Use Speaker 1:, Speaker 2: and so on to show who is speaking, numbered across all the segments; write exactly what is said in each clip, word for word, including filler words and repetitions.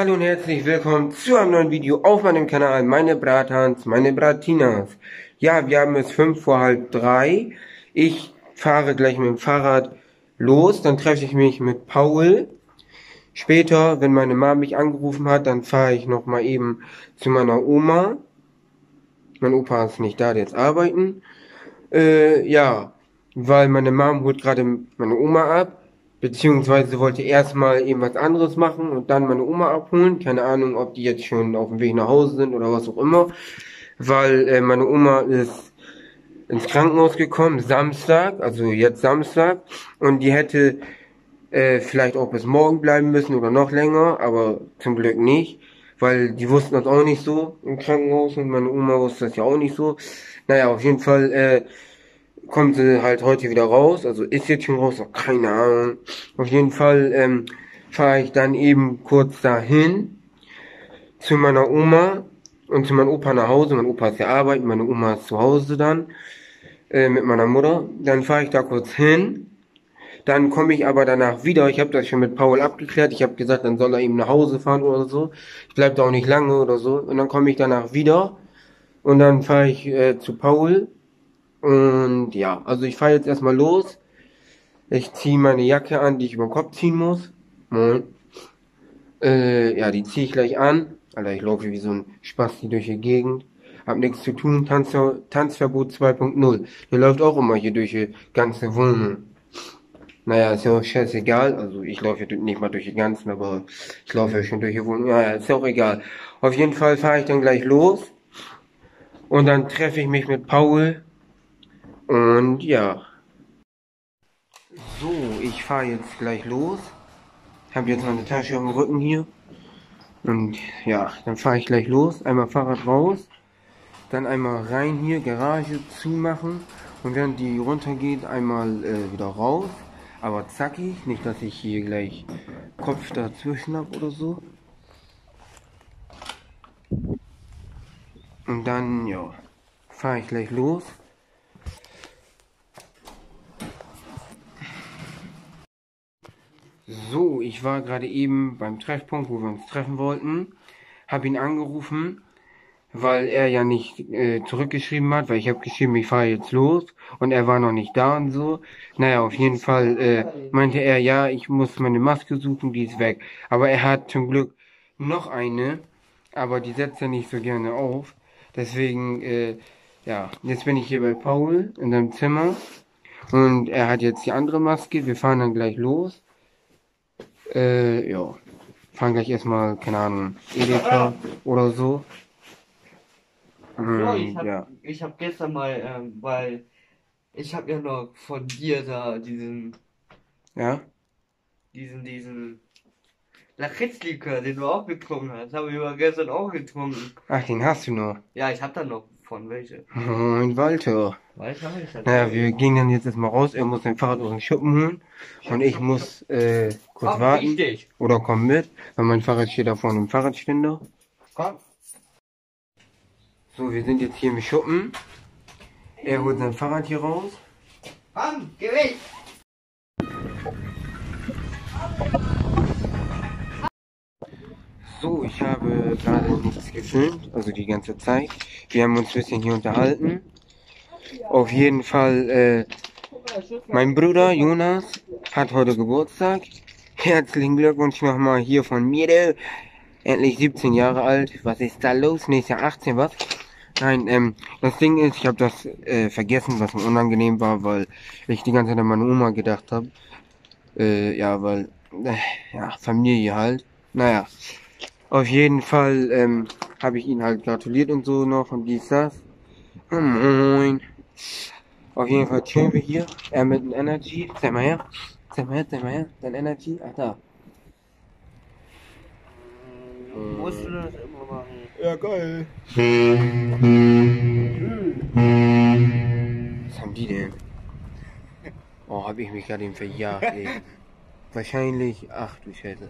Speaker 1: Hallo und herzlich willkommen zu einem neuen Video auf meinem Kanal, meine Bratans, meine Bratinas. Ja, wir haben es fünf vor halb drei. Ich fahre gleich mit dem Fahrrad los, dann treffe ich mich mit Paul. Später, wenn meine Mama mich angerufen hat, dann fahre ich noch mal eben zu meiner Oma. Mein Opa ist nicht da, der ist arbeiten. Äh, ja, weil meine Mom holt gerade meine Oma ab. Beziehungsweise wollte erstmal eben was anderes machen und dann meine Oma abholen. Keine Ahnung, ob die jetzt schon auf dem Weg nach Hause sind oder was auch immer. Weil äh, meine Oma ist ins Krankenhaus gekommen, Samstag, also jetzt Samstag. Und die hätte äh, vielleicht auch bis morgen bleiben müssen oder noch länger, aber zum Glück nicht. Weil die wussten das auch nicht so im Krankenhaus und meine Oma wusste das ja auch nicht so. Naja, auf jeden Fall äh, kommt sie halt heute wieder raus, also ist jetzt schon raus, keine Ahnung. Auf jeden Fall ähm, fahre ich dann eben kurz dahin zu meiner Oma und zu meinem Opa nach Hause. Mein Opa ist ja arbeiten, meine Oma ist zu Hause dann äh, mit meiner Mutter. Dann fahre ich da kurz hin. Dann komme ich aber danach wieder. Ich habe das schon mit Paul abgeklärt. Ich habe gesagt, dann soll er eben nach Hause fahren oder so. Ich bleibe da auch nicht lange oder so. Und dann komme ich danach wieder und dann fahre ich äh, zu Paul. Und ja, also ich fahre jetzt erstmal los. Ich ziehe meine Jacke an, die ich über den Kopf ziehen muss. Moin. Äh, ja, die ziehe ich gleich an. Alter, ich laufe wie so ein Spasti durch die Gegend. Hab nichts zu tun. Tanz, Tanzverbot zwei Punkt null. Der läuft auch immer hier durch die ganze Wohnung. Naja, ist ja auch scheißegal. Also ich laufe ja nicht mal durch die ganzen, aber ich laufe ja schon durch die Wohnung. Naja, ist ja auch egal. Auf jeden Fall fahre ich dann gleich los. Und dann treffe ich mich mit Paul. Und ja. So, ich fahre jetzt gleich los. Habe jetzt meine Tasche am Rücken hier. Und ja, dann fahre ich gleich los. Einmal Fahrrad raus. Dann einmal rein hier, Garage zumachen. Und während die runtergeht, einmal äh, wieder raus. Aber zackig, nicht dass ich hier gleich Kopf dazwischen habe oder so. Und dann, ja, fahre ich gleich los. So, ich war gerade eben beim Treffpunkt, wo wir uns treffen wollten. Habe ihn angerufen, weil er ja nicht äh, zurückgeschrieben hat, weil ich habe geschrieben, ich fahre jetzt los und er war noch nicht da und so. Naja, auf jeden Fall äh, meinte er, ja, ich muss meine Maske suchen, die ist weg. Aber er hat zum Glück noch eine, aber die setzt er nicht so gerne auf. Deswegen, äh, ja, jetzt bin ich hier bei Paul in seinem Zimmer und er hat jetzt die andere Maske. Wir fahren dann gleich los. Äh, ja. Fahren gleich erstmal, keine Ahnung, Edeka oder so.
Speaker 2: So, ich hab, ja. ich hab gestern mal, ähm, weil ich hab ja noch von dir da diesen,
Speaker 1: ja,
Speaker 2: diesen, diesen Lakritzlikör, den du auch getrunken hast, habe ich aber gestern auch getrunken.
Speaker 1: Ach, den hast du noch?
Speaker 2: Ja, ich hab da noch von welche.
Speaker 1: Moin, Walter.
Speaker 2: Walter habe ich da.
Speaker 1: Naja, wir gehen dann jetzt erstmal raus. Er muss sein Fahrrad aus dem Schuppen holen. Und ich muss äh, kurz
Speaker 2: Komm,
Speaker 1: warten.
Speaker 2: richtig.
Speaker 1: Oder komm mit, weil mein Fahrrad steht da vorne im Fahrradständer.
Speaker 2: Komm.
Speaker 1: So, wir sind jetzt hier im Schuppen. Er holt sein Fahrrad hier raus.
Speaker 2: Komm, geh weg.
Speaker 1: So, ich habe gerade nichts gefilmt, also die ganze Zeit. Wir haben uns ein bisschen hier unterhalten. Auf jeden Fall, äh, mein Bruder Jonas hat heute Geburtstag. Herzlichen Glückwunsch nochmal hier von mir. Endlich siebzehn Jahre alt. Was ist da los? Nächstes Jahr achtzehn, was? Nein, ähm, das Ding ist, ich habe das äh, vergessen, was mir unangenehm war, weil ich die ganze Zeit an meine Oma gedacht habe. Äh, ja, weil, äh, ja, Familie halt. Naja. Auf jeden Fall ähm, habe ich ihn halt gratuliert und so noch und dies, das. Oh, moin. Auf jeden Fall chillen wir hier. Er mit dem Energy. Zeig mal her. Zeig mal her, zeig mal her. Dein Energy. Ach, da.
Speaker 2: Musst du das immer machen?
Speaker 1: Ja, geil. Was haben die denn? Oh, hab ich mich gerade eben verjagt, ey. Wahrscheinlich. Ach du Scheiße.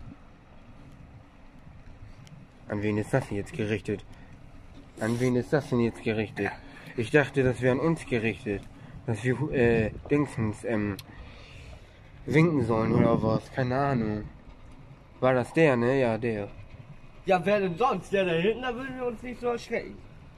Speaker 1: An wen ist das denn jetzt gerichtet? An wen ist das denn jetzt gerichtet? Ich dachte, das wäre an uns gerichtet. Dass wir, äh, Dingsens, ähm, winken sollen oder was? Keine Ahnung. War das der, ne? Ja, der.
Speaker 2: Ja, wer denn sonst? Der da hinten, da würden wir uns nicht so erschrecken.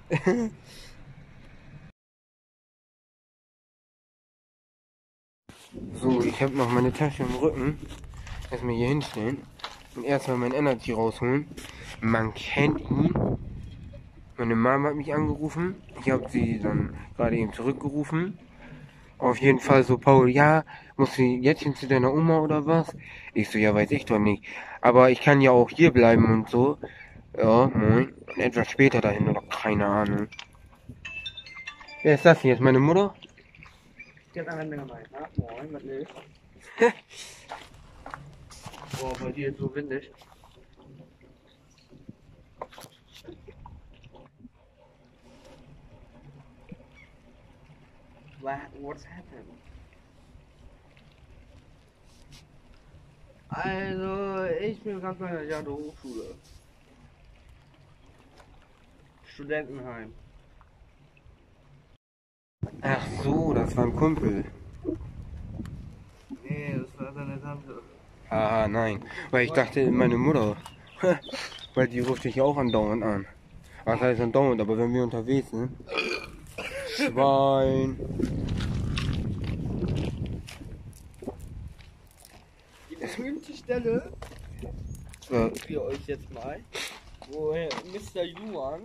Speaker 1: So, ich habe noch meine Tasche im Rücken. Erstmal hier hinstellen und erstmal mein Energy rausholen. Man kennt ihn. Meine Mama hat mich angerufen. Ich habe sie dann gerade eben zurückgerufen. Auf jeden Fall so, Paul, ja, musst du jetzt hin zu deiner Oma oder was? Ich so, ja, weiß ich doch nicht. Aber ich kann ja auch hier bleiben und so. Ja, moin. Und etwas später dahin oder keine Ahnung. Wer ist das hier? Ist meine Mutter?
Speaker 2: Jetzt an der Gemeinde. Moin, was ist? Boah, bei dir ist so windig. What, what's happened? Also, ich bin gerade bei der Jade Hochschule. Studentenheim.
Speaker 1: Ach so, das war ein Kumpel.
Speaker 2: Nee, das war seine Tante.
Speaker 1: Ah, nein. Weil ich dachte, meine Mutter. Weil die ruft dich auch andauernd an. Was heißt andauernd, aber wenn wir unterwegs sind. Schwein.
Speaker 2: Die berühmte Stelle,
Speaker 1: Äh,
Speaker 2: für euch jetzt mal, wo Mister Yuan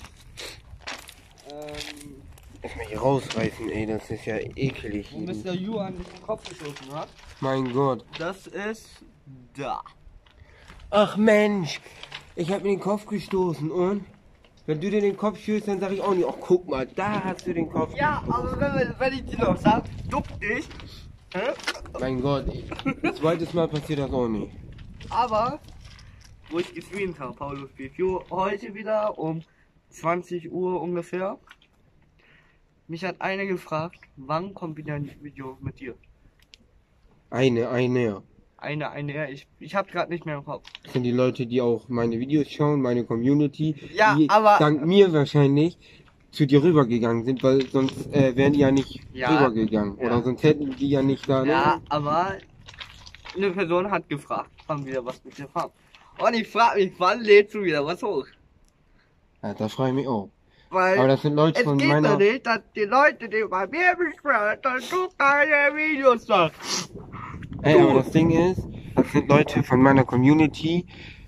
Speaker 2: ähm,
Speaker 1: Erstmal hier rausreißen, ey, das ist ja ekelig.
Speaker 2: wo Mister Yuan nicht den Kopf geschossen hat,
Speaker 1: Mein Gott.
Speaker 2: das ist da.
Speaker 1: Ach Mensch, ich hab mir den Kopf gestoßen und? Wenn du dir den Kopf stößt, dann sag ich auch nicht, ach guck mal, da hast du den Kopf
Speaker 2: Ja,
Speaker 1: gestoßen.
Speaker 2: aber wenn, wenn ich dir noch sag, duck dich, hä?
Speaker 1: Mein Gott, ey. Zweites Mal passiert das auch nicht.
Speaker 2: Aber, wo ich gestreamt habe, Paulus Review, heute wieder um zwanzig Uhr ungefähr, mich hat einer gefragt, wann kommt wieder ein Video mit dir?
Speaker 1: Eine, eine.
Speaker 2: Eine, eine, ich, ich hab grad nicht mehr im Kopf.
Speaker 1: Das sind die Leute, die auch meine Videos schauen, meine Community,
Speaker 2: Ja,
Speaker 1: die
Speaker 2: aber-
Speaker 1: dank mir wahrscheinlich zu dir rübergegangen sind, weil sonst äh, wären die ja nicht
Speaker 2: Ja.
Speaker 1: rübergegangen.
Speaker 2: Ja.
Speaker 1: Oder sonst hätten die ja nicht da.
Speaker 2: Ja,
Speaker 1: Ne?
Speaker 2: aber eine Person hat gefragt, wann wieder was mit dir fahren. Und ich frage mich, wann lädst du wieder was hoch?
Speaker 1: Ja, das frage ich mich auch.
Speaker 2: Weil
Speaker 1: Aber das sind Leute
Speaker 2: es
Speaker 1: von
Speaker 2: geht
Speaker 1: meiner.
Speaker 2: doch nicht, dass die Leute, die bei mir beschweren, dann gucken deine Videos da.
Speaker 1: Ey, aber das Ding ist, das sind Leute von meiner Community,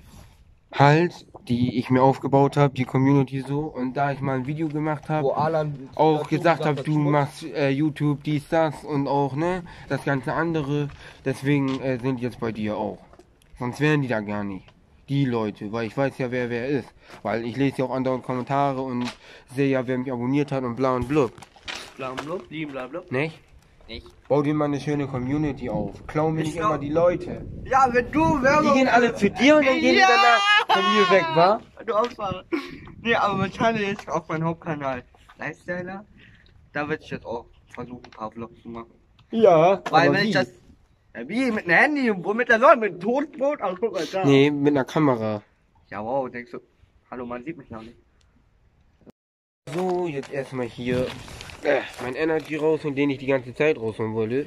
Speaker 1: halt, die ich mir aufgebaut habe, die Community so. Und da ich mal ein Video gemacht habe,
Speaker 2: Alan
Speaker 1: auch gesagt habe, du machst äh, YouTube, dies, das und auch, ne, das ganze andere. Deswegen äh, sind die jetzt bei dir auch. Sonst wären die da gar nicht. Die Leute, weil ich weiß ja, wer wer ist. Weil ich lese ja auch andere Kommentare und sehe ja, wer mich abonniert hat und bla und blub.
Speaker 2: Blablabla, blablabla.
Speaker 1: Nicht?
Speaker 2: Nicht.
Speaker 1: Bau dir mal eine schöne Community auf. Klau mir
Speaker 2: Ich
Speaker 1: nicht
Speaker 2: glaub-
Speaker 1: immer die Leute.
Speaker 2: Ja, wenn du Werbung...
Speaker 1: Die gehen alle zu dir und dann gehen die danach von mir weg, wa?
Speaker 2: Du Ausfahrer. Nee, aber wahrscheinlich auf meinem Hauptkanal Lifestyler, da werde ich jetzt auch versuchen, ein paar Vlogs zu machen.
Speaker 1: Ja,
Speaker 2: Weil
Speaker 1: aber
Speaker 2: wenn
Speaker 1: wie?
Speaker 2: ich das... Ja, wie? Mit einem Handy? Wo mit der Sonne? Mit einem Totbrot? Also guck mal da.
Speaker 1: Nee, mit einer Kamera.
Speaker 2: Ja, wow, denkst du... Hallo, man sieht mich noch nicht.
Speaker 1: So, jetzt erstmal hier äh, mein Energy raus und den ich die ganze Zeit rausholen wollte.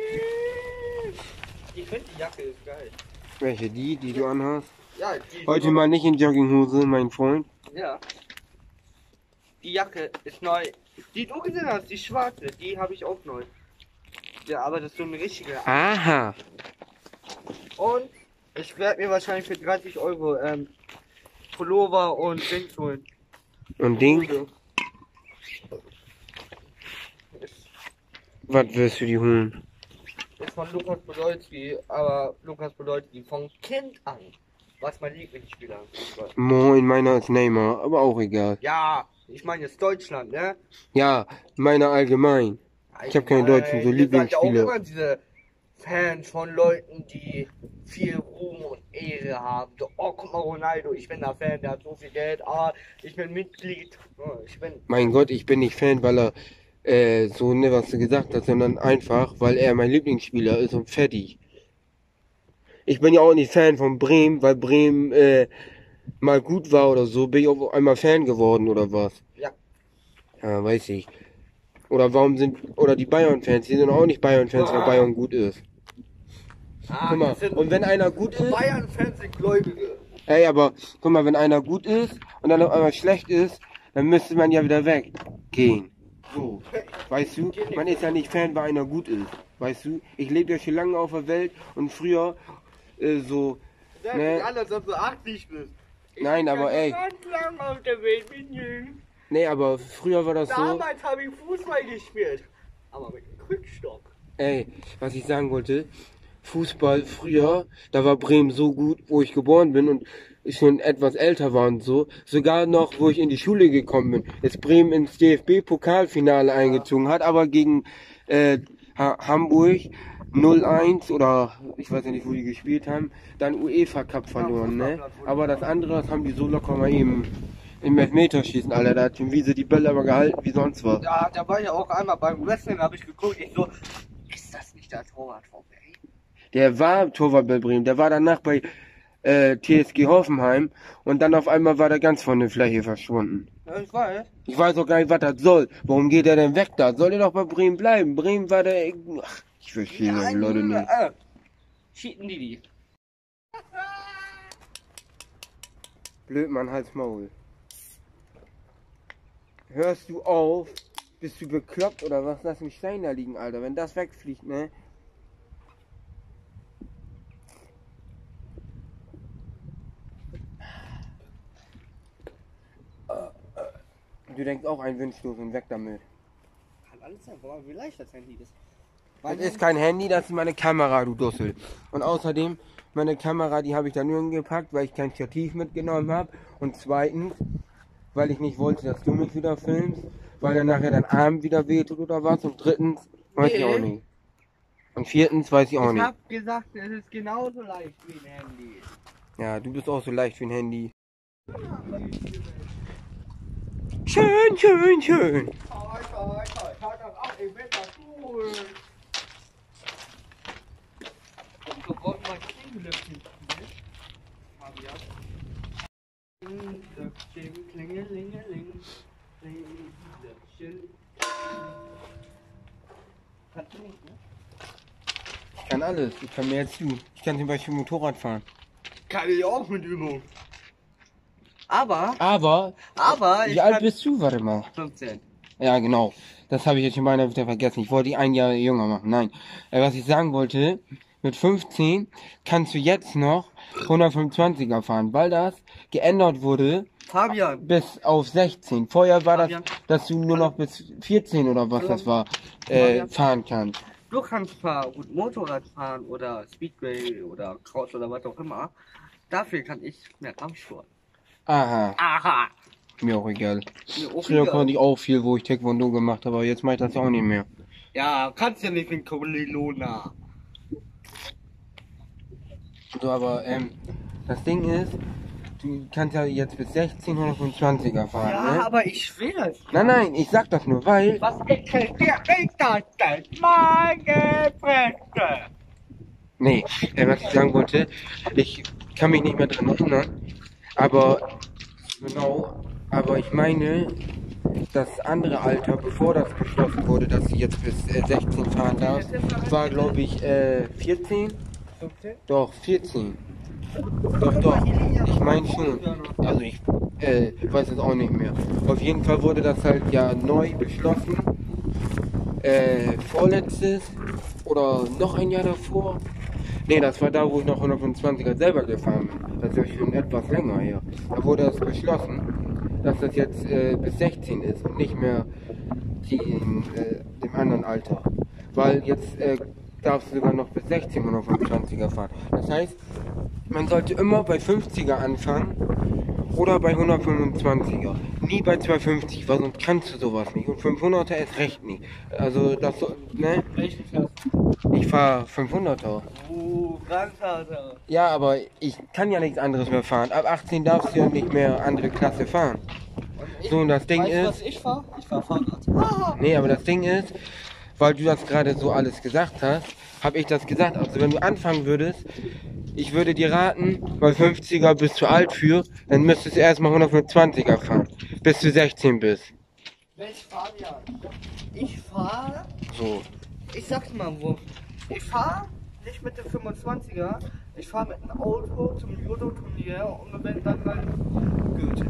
Speaker 2: Ich finde die Jacke ist geil.
Speaker 1: Welche? Die, die du anhast?
Speaker 2: Ja, die...
Speaker 1: Heute mal nicht in Jogginghose, mein Freund.
Speaker 2: Ja. Die Jacke ist neu. Die du gesehen hast, die schwarze, die habe ich auch neu. Ja, aber das ist so eine richtige.
Speaker 1: Aha.
Speaker 2: Und ich werde mir wahrscheinlich für dreißig Euro ähm, Pullover und Dings holen.
Speaker 1: Und Ding,
Speaker 2: Ist,
Speaker 1: was wirst du die holen?
Speaker 2: ist von Lukas Podolski, aber Lukas Podolski von Kind an. Was mein Lieblingsspieler ist.
Speaker 1: Moin, meiner ist Neymar, aber auch egal.
Speaker 2: Ja, ich meine jetzt Deutschland, ne?
Speaker 1: Ja, meiner allgemein. Ich hab keine Deutschen, so
Speaker 2: Ihr seid ja auch
Speaker 1: Lieblingsspieler.
Speaker 2: immer diese Fans von Leuten, die viel Ruhm und Ehre haben. So, oh, guck mal, Ronaldo, ich bin da Fan, der hat so viel Geld. Ah, ich bin Mitglied. Oh, ich bin.
Speaker 1: Mein Gott, ich bin nicht Fan, weil er äh, so, ne, was du gesagt hast, sondern einfach, weil er mein Lieblingsspieler ist und fertig. Ich bin ja auch nicht Fan von Bremen, weil Bremen äh, mal gut war oder so, bin ich auf einmal Fan geworden oder was?
Speaker 2: Ja.
Speaker 1: Ja, weiß ich. Oder warum sind, oder die Bayern-Fans, die sind auch nicht Bayern-Fans, weil
Speaker 2: Ah.
Speaker 1: Bayern gut ist.
Speaker 2: Ah,
Speaker 1: Guck mal,
Speaker 2: das sind
Speaker 1: und wenn einer gut ist,
Speaker 2: Bayern-Fans sind Gläubige.
Speaker 1: Ey, aber guck mal, wenn einer gut ist und dann auf einmal schlecht ist, dann müsste man ja wieder weggehen. So, weißt du, man ist ja nicht Fan, weil einer gut ist. Weißt du, ich lebe ja schon lange auf der Welt und früher äh, so,
Speaker 2: Das
Speaker 1: ne?
Speaker 2: ist anders, als du achtzig bist. Ich
Speaker 1: Nein,
Speaker 2: bin
Speaker 1: aber
Speaker 2: ja
Speaker 1: ey.
Speaker 2: ganz lang auf der Welt mit Jungen.
Speaker 1: Nee, aber früher war das so.
Speaker 2: Damals habe ich Fußball gespielt. Aber mit dem Krückstock.
Speaker 1: Ey, was ich sagen wollte, Fußball früher, da war Bremen so gut, wo ich geboren bin und ich schon etwas älter war und so. Sogar noch, wo ich in die Schule gekommen bin, ist Bremen ins D F B-Pokalfinale eingezogen, hat aber gegen äh, ha Hamburg null eins oder ich weiß ja nicht, wo die gespielt haben, dann UEFA Cup verloren, ne? Aber das andere, das haben die so locker mal eben im Elfmeterschießen, Alter, da hat wie sie die Bälle aber gehalten wie sonst was.
Speaker 2: Ja, da war ich auch einmal beim Wrestling, habe ich geguckt, ich so, ist das nicht der Torwart von Bremen?
Speaker 1: Der war Torwart bei Bremen, der war danach bei äh, T S G Hoffenheim und dann auf einmal war der ganz von der Fläche verschwunden.
Speaker 2: Ja, ich weiß.
Speaker 1: Ich weiß auch gar nicht, was das soll. Warum geht er denn weg da? Soll er doch bei Bremen bleiben? Bremen war der... Ach, ich verstehe solche Leute nicht.
Speaker 2: Äh, cheaten die die.
Speaker 1: Blöd, Mann, halt's Maul. Hörst du auf? Bist du bekloppt oder was? Lass mich Stein da liegen, Alter. Wenn das wegfliegt, ne? Du denkst auch ein Windstoß und weg damit.
Speaker 2: Kann alles sein, aber wie leicht das Handy ist.
Speaker 1: Das ist kein Handy, das ist meine Kamera, du Dussel. Und außerdem, meine Kamera, die habe ich da nur hingepackt, weil ich kein Stativ mitgenommen habe. Und zweitens, weil ich nicht wollte, dass du mich wieder filmst, weil dann nachher dein Arm wieder wehtut oder was. Und drittens, weiß ich auch nicht. Und viertens, weiß ich auch
Speaker 2: Ich
Speaker 1: nicht.
Speaker 2: hab gesagt, es ist genauso leicht wie ein Handy.
Speaker 1: Ja, du bist auch so leicht wie ein Handy. Schön, schön, schön.
Speaker 2: Toll, toll, toll. Schaut das ab, ich bin das cool. Und so braucht man Klingelöckchen. Fabian. Klingelöckchen, klingelingeling. Klingelöckchen. Kannst du nicht, ne?
Speaker 1: Ich kann alles. Ich kann mehr als du. Ich kann zum Beispiel Motorrad fahren.
Speaker 2: Kann ich auch mit Übung. Aber,
Speaker 1: Aber,
Speaker 2: aber, ich
Speaker 1: wie alt
Speaker 2: kann
Speaker 1: bist du? Warte mal.
Speaker 2: fünfzehn.
Speaker 1: Ja, genau. Das habe ich jetzt schon beinahe wieder vergessen. Ich wollte die ein Jahr jünger machen. Nein. Äh, was ich sagen wollte, mit fünfzehn kannst du jetzt noch hundertfünfundzwanziger fahren, weil das geändert wurde
Speaker 2: Fabian,
Speaker 1: bis auf sechzehn. Vorher war das,
Speaker 2: Fabian.
Speaker 1: dass du nur noch bis vierzehn oder was das war, äh,
Speaker 2: Fabian.
Speaker 1: fahren kannst.
Speaker 2: du kannst zwar gut Motorrad fahren oder Speedway oder Cross oder was auch immer. Dafür kann ich mehr Kampfsport.
Speaker 1: Aha,
Speaker 2: Aha.
Speaker 1: mir auch egal.
Speaker 2: Mir auch
Speaker 1: Früher
Speaker 2: egal.
Speaker 1: konnte ich auch viel, wo ich Taekwondo gemacht habe, aber jetzt mache ich das ja auch nicht mehr.
Speaker 2: Ja, kannst ja nicht in Kolilona.
Speaker 1: So, aber ähm, das Ding ist, du kannst ja jetzt bis sechzehn hundertfünfundzwanziger fahren,
Speaker 2: Ja,
Speaker 1: ne?
Speaker 2: aber ich will das.
Speaker 1: Nein, nein, ich sag das nur, weil...
Speaker 2: Was ekelt dir ist das denn? Meine Fresse!
Speaker 1: Nee, äh, was ich sagen wollte, ich kann mich nicht mehr dran erinnern, aber genau, aber ich meine, das andere Alter, bevor das beschlossen wurde, dass sie jetzt bis äh, sechzehn fahren darf, war glaube ich äh, vierzehn?
Speaker 2: fünfzehn?
Speaker 1: Doch, vierzehn. Doch, doch, ich meine schon. Also ich äh, weiß es auch nicht mehr. Auf jeden Fall wurde das halt ja neu beschlossen. Äh, vorletztes oder noch ein Jahr davor. Nee, das war da, wo ich noch hundertfünfundzwanziger selber gefahren bin. Das ist ja schon etwas länger her. Da wurde das beschlossen, dass das jetzt äh, bis sechzehn ist und nicht mehr die in äh, dem anderen Alter. Weil jetzt äh, darfst du sogar noch bis sechzehn hundertfünfundzwanziger fahren. Das heißt, man sollte immer bei fünfziger anfangen oder bei hundertfünfundzwanziger. Nie bei zweihundertfünfzig, weil sonst kannst du sowas nicht. Und fünfhunderter ist recht nicht. Also das, ne?
Speaker 2: Welchen fährst
Speaker 1: Ich fahre fünfhunderter.
Speaker 2: du? Uh, Grandvater.
Speaker 1: Ja, aber ich kann ja nichts anderes mehr fahren. Ab achtzehn darfst du ja nicht mehr andere Klasse fahren. So, und das Ding
Speaker 2: weißt du,
Speaker 1: ist...
Speaker 2: was ich fahr? Ich fahr Fahrrad. Ah.
Speaker 1: Nee, aber das Ding ist, weil du das gerade so alles gesagt hast, habe ich das gesagt. Also wenn du anfangen würdest, ich würde dir raten, bei fünfziger bist du alt für, dann müsstest du erstmal hundertfünfundzwanziger fahren, bis du sechzehn bist.
Speaker 2: Welch Fabian? Ich fahr,
Speaker 1: So.
Speaker 2: ich sag's mal wo. Ich fahr nicht mit dem fünfundzwanziger, Ich fahre mit einem Auto zum Judo-Turnier und gewinne dann halt Gürtel.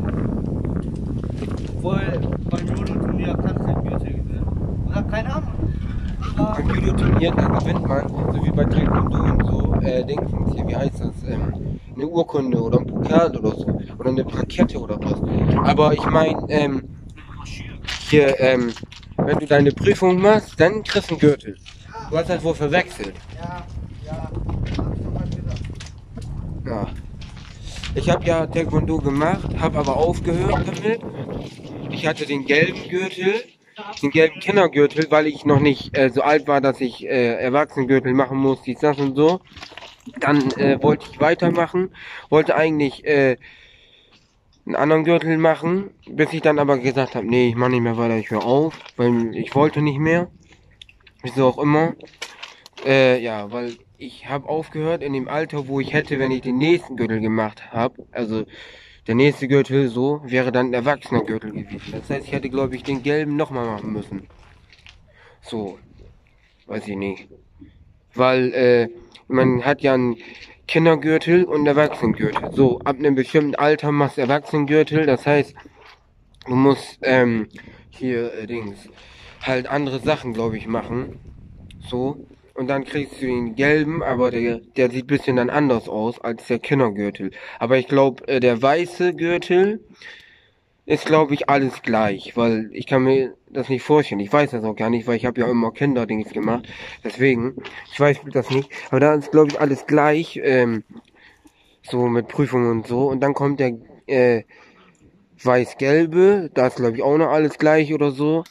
Speaker 2: Obwohl beim Judo-Turnier kannst du kein Gürtel gewinnen. Oder keine Ahnung. Aber
Speaker 1: Beim Judo-Turnier, da gewinnt man, so wie bei Taekwondo und so, äh, Dingsens hier, wie heißt das, ähm, eine Urkunde oder ein Pokal oder so. Oder eine Plakette oder was. Aber ich meine, ähm, hier, ähm, wenn du deine Prüfung machst, dann kriegst du einen Gürtel. Du hast das wohl verwechselt.
Speaker 2: ja, ja, hab ich doch mal gesagt.
Speaker 1: Ja. Ich habe ja Taekwondo gemacht, habe aber aufgehört damit. Ich hatte den gelben Gürtel, den gelben Kindergürtel, weil ich noch nicht äh, so alt war, dass ich äh, Erwachsenengürtel machen muss, dies, das und so. Dann äh, wollte ich weitermachen, wollte eigentlich äh, einen anderen Gürtel machen, bis ich dann aber gesagt habe, nee, ich mache nicht mehr weiter, ich höre auf, weil ich wollte nicht mehr. Wieso auch immer. Äh, ja, weil ich habe aufgehört in dem Alter, wo ich hätte, wenn ich den nächsten Gürtel gemacht habe. Also der nächste Gürtel so wäre dann ein erwachsener Gürtel gewesen. Das heißt, ich hätte, glaube ich, den gelben nochmal machen müssen. So, weiß ich nicht. Weil äh, man hat ja einen Kindergürtel und einen Erwachsenengürtel. So, ab einem bestimmten Alter machst du Erwachsenengürtel. Das heißt, du musst ähm, hier äh, Dings halt andere Sachen, glaube ich, machen. So. Und dann kriegst du den gelben, aber der, der sieht ein bisschen dann anders aus als der Kindergürtel. Aber ich glaube, äh, der weiße Gürtel ist, glaube ich, alles gleich. Weil ich kann mir das nicht vorstellen. Ich weiß das auch gar nicht, weil ich habe ja immer Kinderdings gemacht. Deswegen, ich weiß das nicht. Aber da ist, glaube ich, alles gleich. Ähm, so mit Prüfungen und so. Und dann kommt der äh, weiß-gelbe. Da ist, glaube ich, auch noch alles gleich oder so.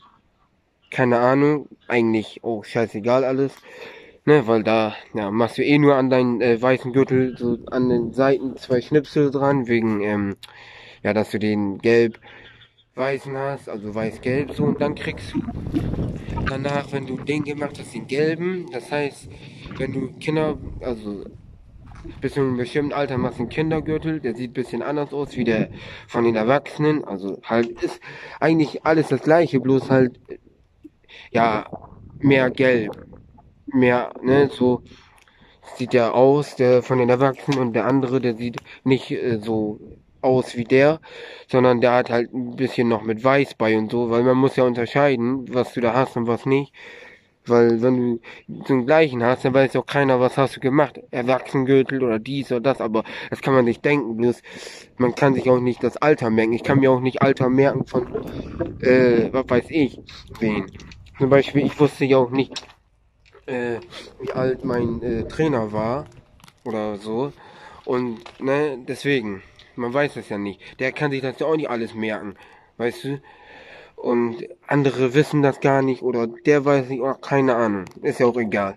Speaker 1: Keine Ahnung, eigentlich, oh, scheißegal alles, ne, weil da, ja, machst du eh nur an deinen äh, weißen Gürtel, so an den Seiten zwei Schnipsel dran, wegen, ähm, ja, dass du den gelb-weißen hast, also weiß-gelb, so, und dann kriegst du danach, wenn du den gemacht hast, den gelben, das heißt, wenn du Kinder, also, bis zu einem bestimmten Alter machst du einen Kindergürtel, der sieht ein bisschen anders aus wie der von den Erwachsenen, also halt ist eigentlich alles das gleiche, bloß halt ja, mehr gelb, mehr, ne, so sieht der aus, der von den Erwachsenen, und der andere, der sieht nicht äh, so aus wie der, sondern der hat halt ein bisschen noch mit Weiß bei und so, weil man muss ja unterscheiden, was du da hast und was nicht, weil wenn du den gleichen hast, dann weiß auch keiner, was hast du gemacht, Erwachsenengürtel oder dies oder das, aber das kann man nicht denken, bloß man kann sich auch nicht das Alter merken, ich kann mir auch nicht Alter merken von, äh, was weiß ich, wen. Zum Beispiel, ich wusste ja auch nicht, äh, wie alt mein äh, Trainer war oder so. Und ne, deswegen, man weiß es ja nicht. Der kann sich das ja auch nicht alles merken, weißt du? Und andere wissen das gar nicht oder der weiß nicht, oder keine Ahnung. Ist ja auch egal.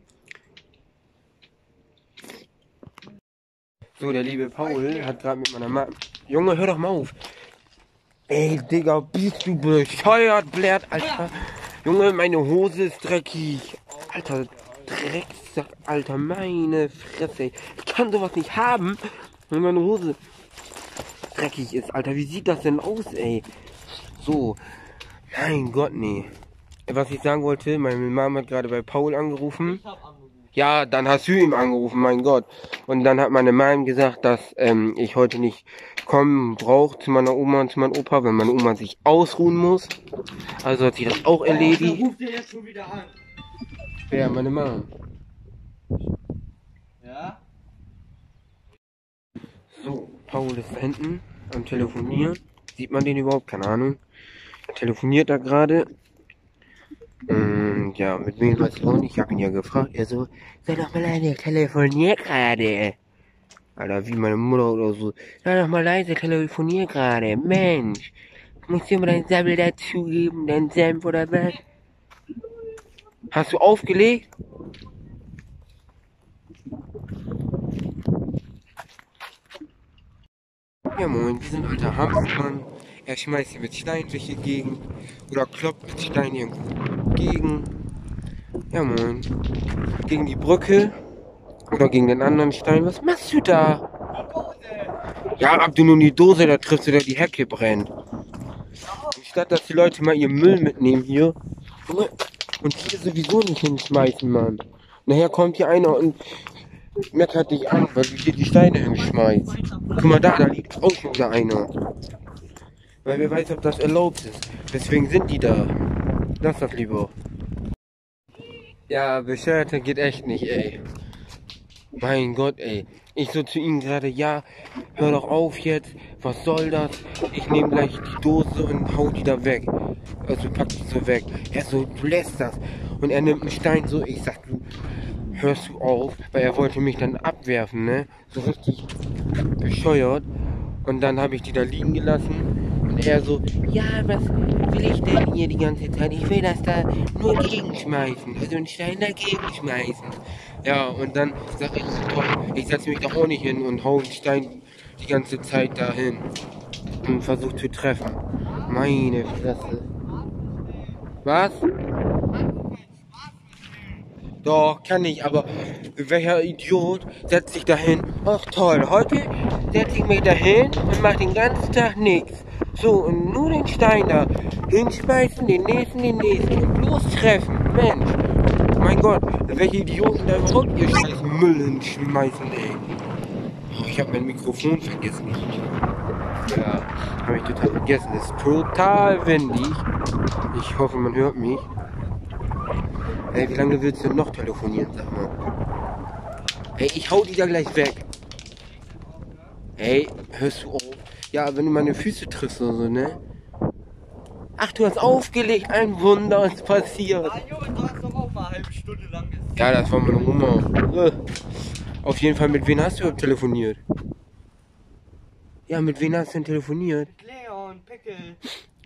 Speaker 1: So, der liebe Paul hat gerade mit meiner Mama... Junge, hör doch mal auf. Ey, Digga, bist du bescheuert, blärt, Alter. Junge, meine Hose ist dreckig. Alter, Drecksack, Alter, meine Fresse. Ich kann sowas nicht haben, wenn meine Hose dreckig ist. Alter, wie sieht das denn aus, ey? So, mein Gott, nee. Was ich sagen wollte, meine Mama hat gerade bei Paul angerufen. Ja, dann hast du ihm angerufen, mein Gott. Und dann hat meine Mama gesagt, dass ähm, ich heute nicht kommen brauche zu meiner Oma und zu meinem Opa, wenn meine Oma sich ausruhen muss. Also hat sie das auch erledigt.
Speaker 2: Ruft ihr jetzt schon wieder an?
Speaker 1: Wer? Meine Mama.
Speaker 2: Ja?
Speaker 1: So, Paul ist da hinten am Telefonieren. Sieht man den überhaupt? Keine Ahnung. Er telefoniert da gerade. Und ja, mit wem weiß ich auch nicht. Ich habe ihn ja gefragt. Er so, sei doch mal leise, ich telefonier gerade. Alter, wie meine Mutter oder so. Sei doch mal leise, telefonier gerade. Mensch. Musst du mir deinen Sabbel dazugeben, deinen Senf oder was? Hast du aufgelegt? Ja moin, wir sind alter Hamstermann. Er schmeißt sie mit Stein durch die Gegend oder kloppt mit Stein irgendwo gegen. Ja moin. Gegen die Brücke oder gegen den anderen Stein. Was machst du da? Ja, ab du nur die Dose, da triffst du, da die Hecke brennt. Anstatt dass die Leute mal ihr Müll mitnehmen hier und hier sowieso nicht hinschmeißen, Mann. Nachher kommt hier einer und meckert dich an, weil du hier die Steine hinschmeißt. Guck mal da, da liegt auch schon wieder einer. Weil wer weiß, ob das erlaubt ist. Deswegen sind die da. Lass das lieber. Ja, bescheuerter geht echt nicht, ey. Mein Gott, ey. Ich so zu ihm gerade, ja, hör doch auf jetzt. Was soll das? Ich nehme gleich die Dose und hau die da weg. Also pack die so weg. Er so, du lässt das. Und er nimmt einen Stein so. Ich sag, du hörst du auf? Weil er wollte mich dann abwerfen, ne? So richtig bescheuert. Und dann habe ich die da liegen gelassen. Und er so, ja, was will ich denn hier die ganze Zeit? Ich will das da nur gegenschmeißen. Also einen Stein dagegen schmeißen. Ja, und dann sag ich, toll, ich setze mich doch auch nicht hin und hau den Stein die ganze Zeit dahin. Und versuche zu treffen. Meine Fresse. Was? Doch, kann ich, aber welcher Idiot setzt sich dahin? Ach toll, heute setze ich mich dahin und mache den ganzen Tag nichts. So, und nur den Stein da hinschmeißen, den nächsten, den nächsten und bloß treffen. Mensch, mein Gott, welche Idioten da überhaupt ihr scheiß Müll hinschmeißen, ey. Oh, ich habe mein Mikrofon vergessen. Ja, habe ich total vergessen. Es ist total windig. Ich hoffe, man hört mich. Ey, wie lange willst du denn noch telefonieren, sag mal? Ey, ich hau die da gleich weg. Ey, hörst du auf? Ja, wenn du meine Füße triffst oder so, ne? Ach, du hast aufgelegt, ein Wunder ist passiert.
Speaker 2: Ah, Junge, du hast doch auch mal eine halbe Stunde lang gesagt.
Speaker 1: Ja, das war meine Oma. Auf jeden Fall, mit wem hast du überhaupt telefoniert? Ja, mit wem hast du denn telefoniert?
Speaker 2: Mit Leon, Pickel.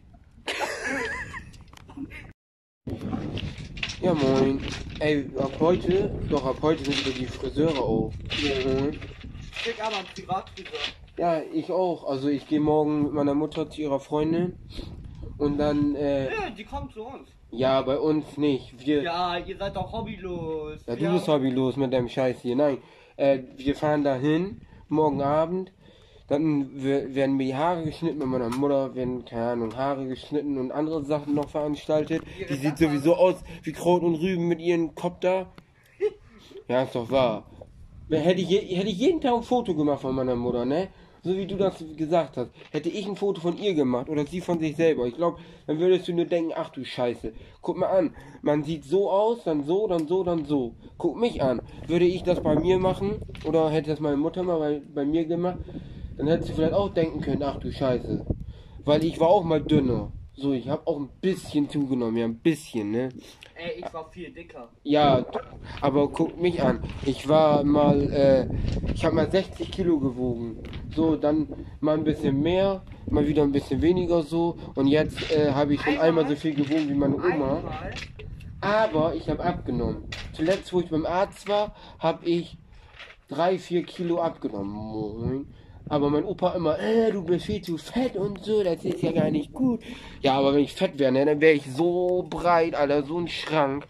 Speaker 1: Ja, moin. Ey, ab heute, doch ab heute sind wieder die Friseure auf. Mhm.
Speaker 2: Ich krieg aber einen Privatfriseur.
Speaker 1: Ja, ich auch. Also ich gehe morgen mit meiner Mutter zu ihrer Freundin und dann, äh...
Speaker 2: Ja, die kommt zu uns.
Speaker 1: Ja, bei uns nicht. Wir...
Speaker 2: Ja, ihr seid doch hobbylos.
Speaker 1: Ja, du
Speaker 2: Ja.
Speaker 1: bist hobbylos mit deinem Scheiß hier. Nein, äh, wir fahren dahin, morgen Abend. Dann werden mir die Haare geschnitten mit meiner Mutter, werden, keine Ahnung, Haare geschnitten und andere Sachen noch veranstaltet. Die sieht sowieso aus wie Kraut und Rüben mit ihrem Kopf da. Ja, ist doch wahr. Hätte ich, hätte ich jeden Tag ein Foto gemacht von meiner Mutter, ne? So wie du das gesagt hast. Hätte ich ein Foto von ihr gemacht oder sie von sich selber. Ich glaube, dann würdest du nur denken, ach du Scheiße. Guck mal an, man sieht so aus, dann so, dann so, dann so. Guck mich an. Würde ich das bei mir machen oder hätte das meine Mutter mal bei, bei mir gemacht, dann hättest du vielleicht auch denken können, ach du Scheiße. Weil ich war auch mal dünner. So, ich habe auch ein bisschen zugenommen, ja, ein bisschen, ne?
Speaker 2: Ey, ich war viel dicker.
Speaker 1: Ja, aber guck mich an. Ich war mal, äh, ich habe mal sechzig Kilo gewogen. So, dann mal ein bisschen mehr, mal wieder ein bisschen weniger so. Und jetzt äh, habe ich schon einmal, einmal so viel gewogen wie meine Oma.
Speaker 2: Einmal.
Speaker 1: Aber ich habe abgenommen. Zuletzt, wo ich beim Arzt war, habe ich drei, vier Kilo abgenommen. Moin. Aber mein Opa immer, äh, du bist viel zu fett und so, das ist ja gar nicht gut. Ja, aber wenn ich fett wäre, ne, dann wäre ich so breit, Alter, so ein Schrank.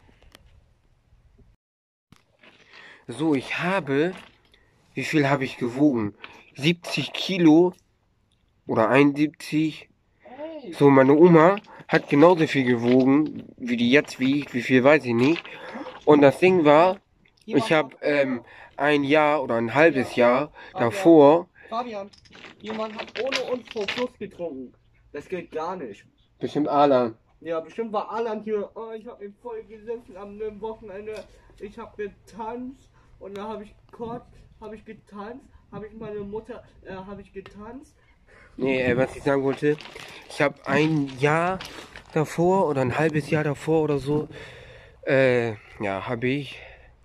Speaker 1: So, ich habe, wie viel habe ich gewogen? siebzig Kilo oder einundsiebzig. So, meine Oma hat genauso viel gewogen, wie die jetzt wiegt, wie viel weiß ich nicht. Und das Ding war, ich habe ähm, ein Jahr oder ein halbes Jahr davor...
Speaker 2: Fabian, jemand hat ohne uns vor Plus getrunken. Das geht gar nicht.
Speaker 1: Bestimmt Alan.
Speaker 2: Ja, bestimmt war Alan hier. Oh, ich habe mich voll gesessen am Wochenende. Ich habe getanzt und dann habe ich kurz, habe ich getanzt, habe ich meine Mutter, äh, habe ich getanzt.
Speaker 1: Nee, äh, was ich sagen wollte, ich habe ein Jahr davor oder ein halbes Jahr davor oder so, äh, ja, habe ich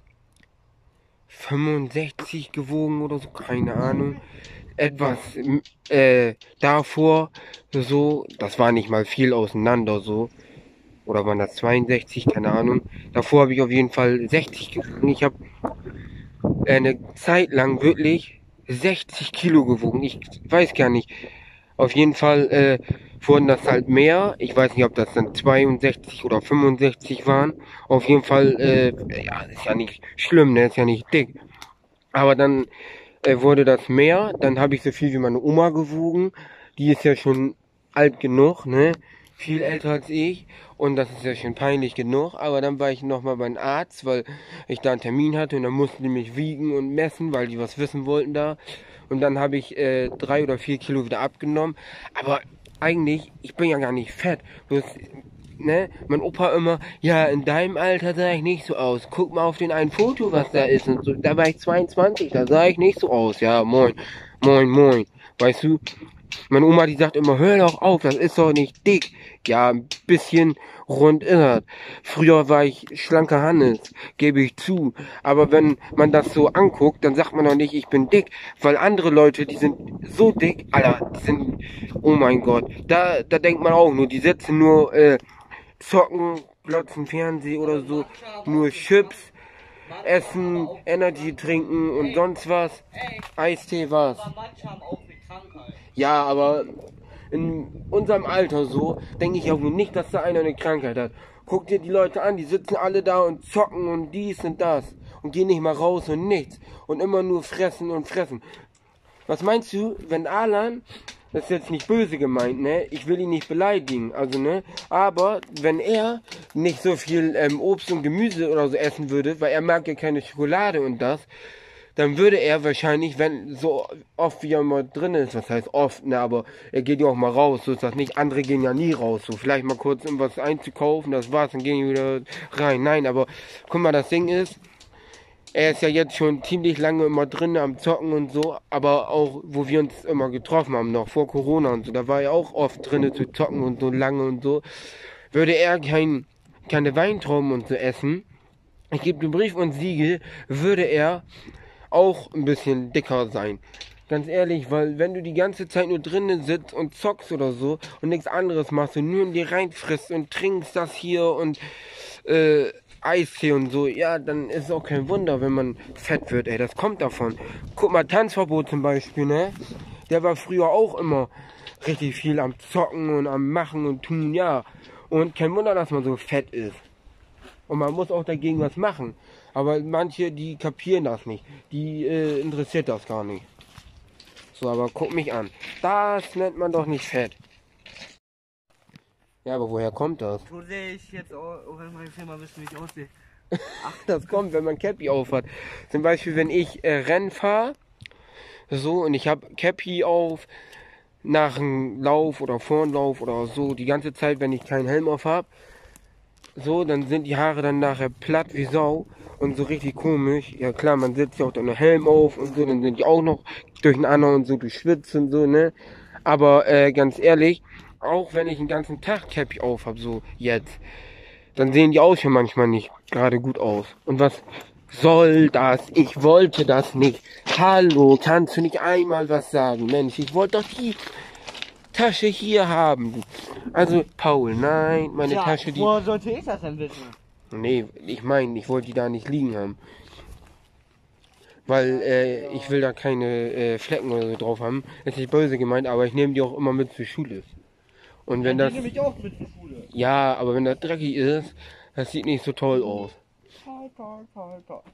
Speaker 1: fünfundsechzig gewogen oder so, keine Ahnung. Etwas äh, davor so, das war nicht mal viel auseinander so. Oder waren das zweiundsechzig, keine Ahnung. Davor habe ich auf jeden Fall sechzig gewogen. Ich habe äh, eine Zeit lang wirklich sechzig Kilo gewogen. Ich weiß gar nicht. Auf jeden Fall äh, wurden das halt mehr. Ich weiß nicht, ob das dann zweiundsechzig oder fünfundsechzig waren. Auf jeden Fall, äh, ja, ist ja nicht schlimm, ne? Ist ja nicht dick. Aber dann äh, wurde das mehr. Dann habe ich so viel wie meine Oma gewogen. Die ist ja schon alt genug, ne? viel älter als ich und das ist ja schon peinlich genug, aber dann war ich nochmal beim Arzt, weil ich da einen Termin hatte und dann mussten die mich wiegen und messen, weil die was wissen wollten da und dann habe ich äh, drei oder vier Kilo wieder abgenommen, aber eigentlich, ich bin ja gar nicht fett, bloß, ne, mein Opa immer, ja, in deinem Alter sah ich nicht so aus, guck mal auf den einen Foto, was da ist und so, da war ich zweiundzwanzig, da sah ich nicht so aus, ja, moin, moin, moin, weißt du, meine Oma, die sagt immer, hör doch auf, das ist doch nicht dick. Ja, ein bisschen rund ist das. Früher war ich schlanker Hannes, gebe ich zu. Aber wenn man das so anguckt, dann sagt man doch nicht, ich bin dick. Weil andere Leute, die sind so dick, Alter, die sind, oh mein Gott. Da, da denkt man auch nur, die sitzen nur, äh, zocken, glotzen Fernsehen oder so, nur Chips, essen, Energy trinken und sonst was. Eistee, was. Ja, aber in unserem Alter so, denke ich auch nicht, dass da einer eine Krankheit hat. Guck dir die Leute an, die sitzen alle da und zocken und dies und das und gehen nicht mal raus und nichts und immer nur fressen und fressen. Was meinst du, wenn Alan, das ist jetzt nicht böse gemeint, ne, ich will ihn nicht beleidigen, also ne, aber wenn er nicht so viel ähm, Obst und Gemüse oder so essen würde, weil er mag ja keine Schokolade und das, dann würde er wahrscheinlich, wenn so oft wie er mal drin ist, was heißt oft, ne, aber er geht ja auch mal raus, so ist das nicht, andere gehen ja nie raus, so vielleicht mal kurz irgendwas einzukaufen, das war's, dann gehen die wieder rein, nein, aber guck mal, das Ding ist, er ist ja jetzt schon ziemlich lange immer drin am Zocken und so, aber auch, wo wir uns immer getroffen haben, noch vor Corona und so, da war er auch oft drin zu zocken und so lange und so, würde er kein, keine Weintrauben und so essen, ich gebe den Brief und Siegel, würde er auch ein bisschen dicker sein. Ganz ehrlich, weil wenn du die ganze Zeit nur drinnen sitzt und zockst oder so und nichts anderes machst und nur in dir reinfrisst und trinkst das hier und äh, Eistee und so, ja, dann ist es auch kein Wunder, wenn man fett wird, ey, das kommt davon. Guck mal, Tanzverbot zum Beispiel, ne? Der war früher auch immer richtig viel am Zocken und am Machen und Tun, ja. Und kein Wunder, dass man so fett ist. Und man muss auch dagegen was machen. Aber manche, die kapieren das nicht. Die äh, interessiert das gar nicht. So, aber guck mich an. Das nennt man doch nicht fett. Ja, aber woher kommt das?
Speaker 2: So sehe ich jetzt auch, auch in meinem Film wissen, wie ich aussehe.
Speaker 1: Ach, das kommt, wenn man Cappy aufhat. Zum Beispiel, wenn ich äh, Rennen fahre, so, und ich habe Cappy auf, nach einem Lauf oder vor einem Lauf oder so, die ganze Zeit, wenn ich keinen Helm auf habe, so, dann sind die Haare dann nachher platt wie Sau und so richtig komisch. Ja klar, man setzt ja auch dann einen Helm auf und so, dann sind die auch noch durcheinander und so, du schwitzt und so, ne? Aber äh, ganz ehrlich, auch wenn ich den ganzen Tag Cappy auf habe, so jetzt, dann sehen die auch schon manchmal nicht gerade gut aus. Und was soll das? Ich wollte das nicht. Hallo, kannst du nicht einmal was sagen? Mensch, ich wollte doch die Tasche hier haben. Also, Paul, nein, meine
Speaker 2: Ja,
Speaker 1: Tasche, die...
Speaker 2: woher sollte ich das denn wissen?
Speaker 1: Nee, ich meine, ich wollte die da nicht liegen haben. Weil äh, ich will da keine äh, Flecken oder so drauf haben. Ist nicht böse gemeint, aber ich nehme die auch immer mit zur Schule. Und wenn
Speaker 2: Ja,
Speaker 1: das...
Speaker 2: die nehme ich auch mit zur Schule.
Speaker 1: Ja, aber wenn das dreckig ist, das sieht nicht so toll aus.
Speaker 2: Toll, toll, toll, toll.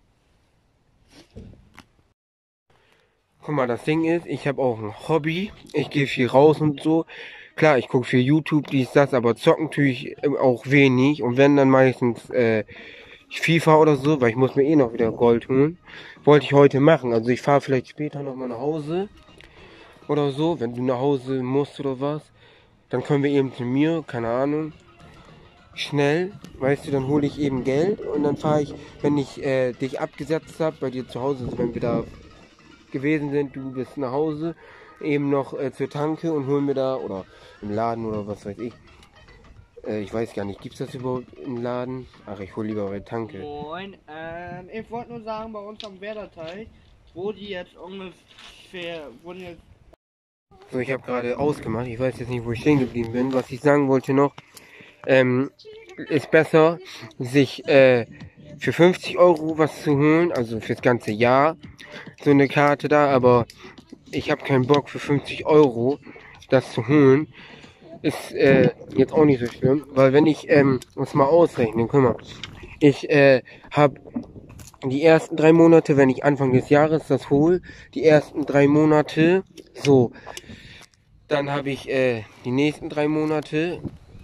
Speaker 1: Guck mal, das Ding ist, ich habe auch ein Hobby. Ich gehe viel raus und so. Klar, ich gucke viel YouTube, dies, das, aber zocken tue ich auch wenig. Und wenn, dann meistens äh, FIFA oder so, weil ich muss mir eh noch wieder Gold holen. Wollte ich heute machen. Also ich fahre vielleicht später nochmal nach Hause. Oder so, wenn du nach Hause musst oder was. Dann können wir eben zu mir, keine Ahnung. Schnell, weißt du, dann hole ich eben Geld. Und dann fahre ich, wenn ich äh, dich abgesetzt habe, bei dir zu Hause, also wenn wir da gewesen sind, du bist nach Hause, eben noch äh, zur Tanke und holen mir da, oder im Laden oder was weiß ich. Äh, ich weiß gar nicht, gibt es das überhaupt im Laden? Ach, ich hole lieber bei der Tanke.
Speaker 2: Moin, ähm, ich wollte nur sagen, bei uns am Werderteich, wo die jetzt ungefähr, wo die jetzt...
Speaker 1: So, ich habe gerade ausgemacht, ich weiß jetzt nicht, wo ich stehen geblieben bin. Was ich sagen wollte noch, ähm, ist besser, sich äh, für fünfzig Euro was zu holen, also fürs ganze Jahr, so eine Karte da, aber ich habe keinen Bock für fünfzig Euro das zu holen. Ist äh, jetzt auch nicht so schlimm, weil wenn ich ähm, das mal ausrechne, guck mal, ich äh, habe die ersten drei Monate, wenn ich Anfang des Jahres das hole, die ersten drei Monate, so, dann habe ich äh, die nächsten drei Monate,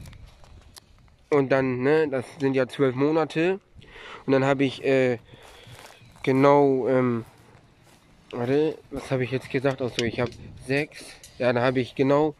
Speaker 1: Und dann, ne, das sind ja zwölf Monate. Und dann habe ich äh, genau, ähm, warte, was habe ich jetzt gesagt? Achso, ich habe sechs. Ja, da habe ich genau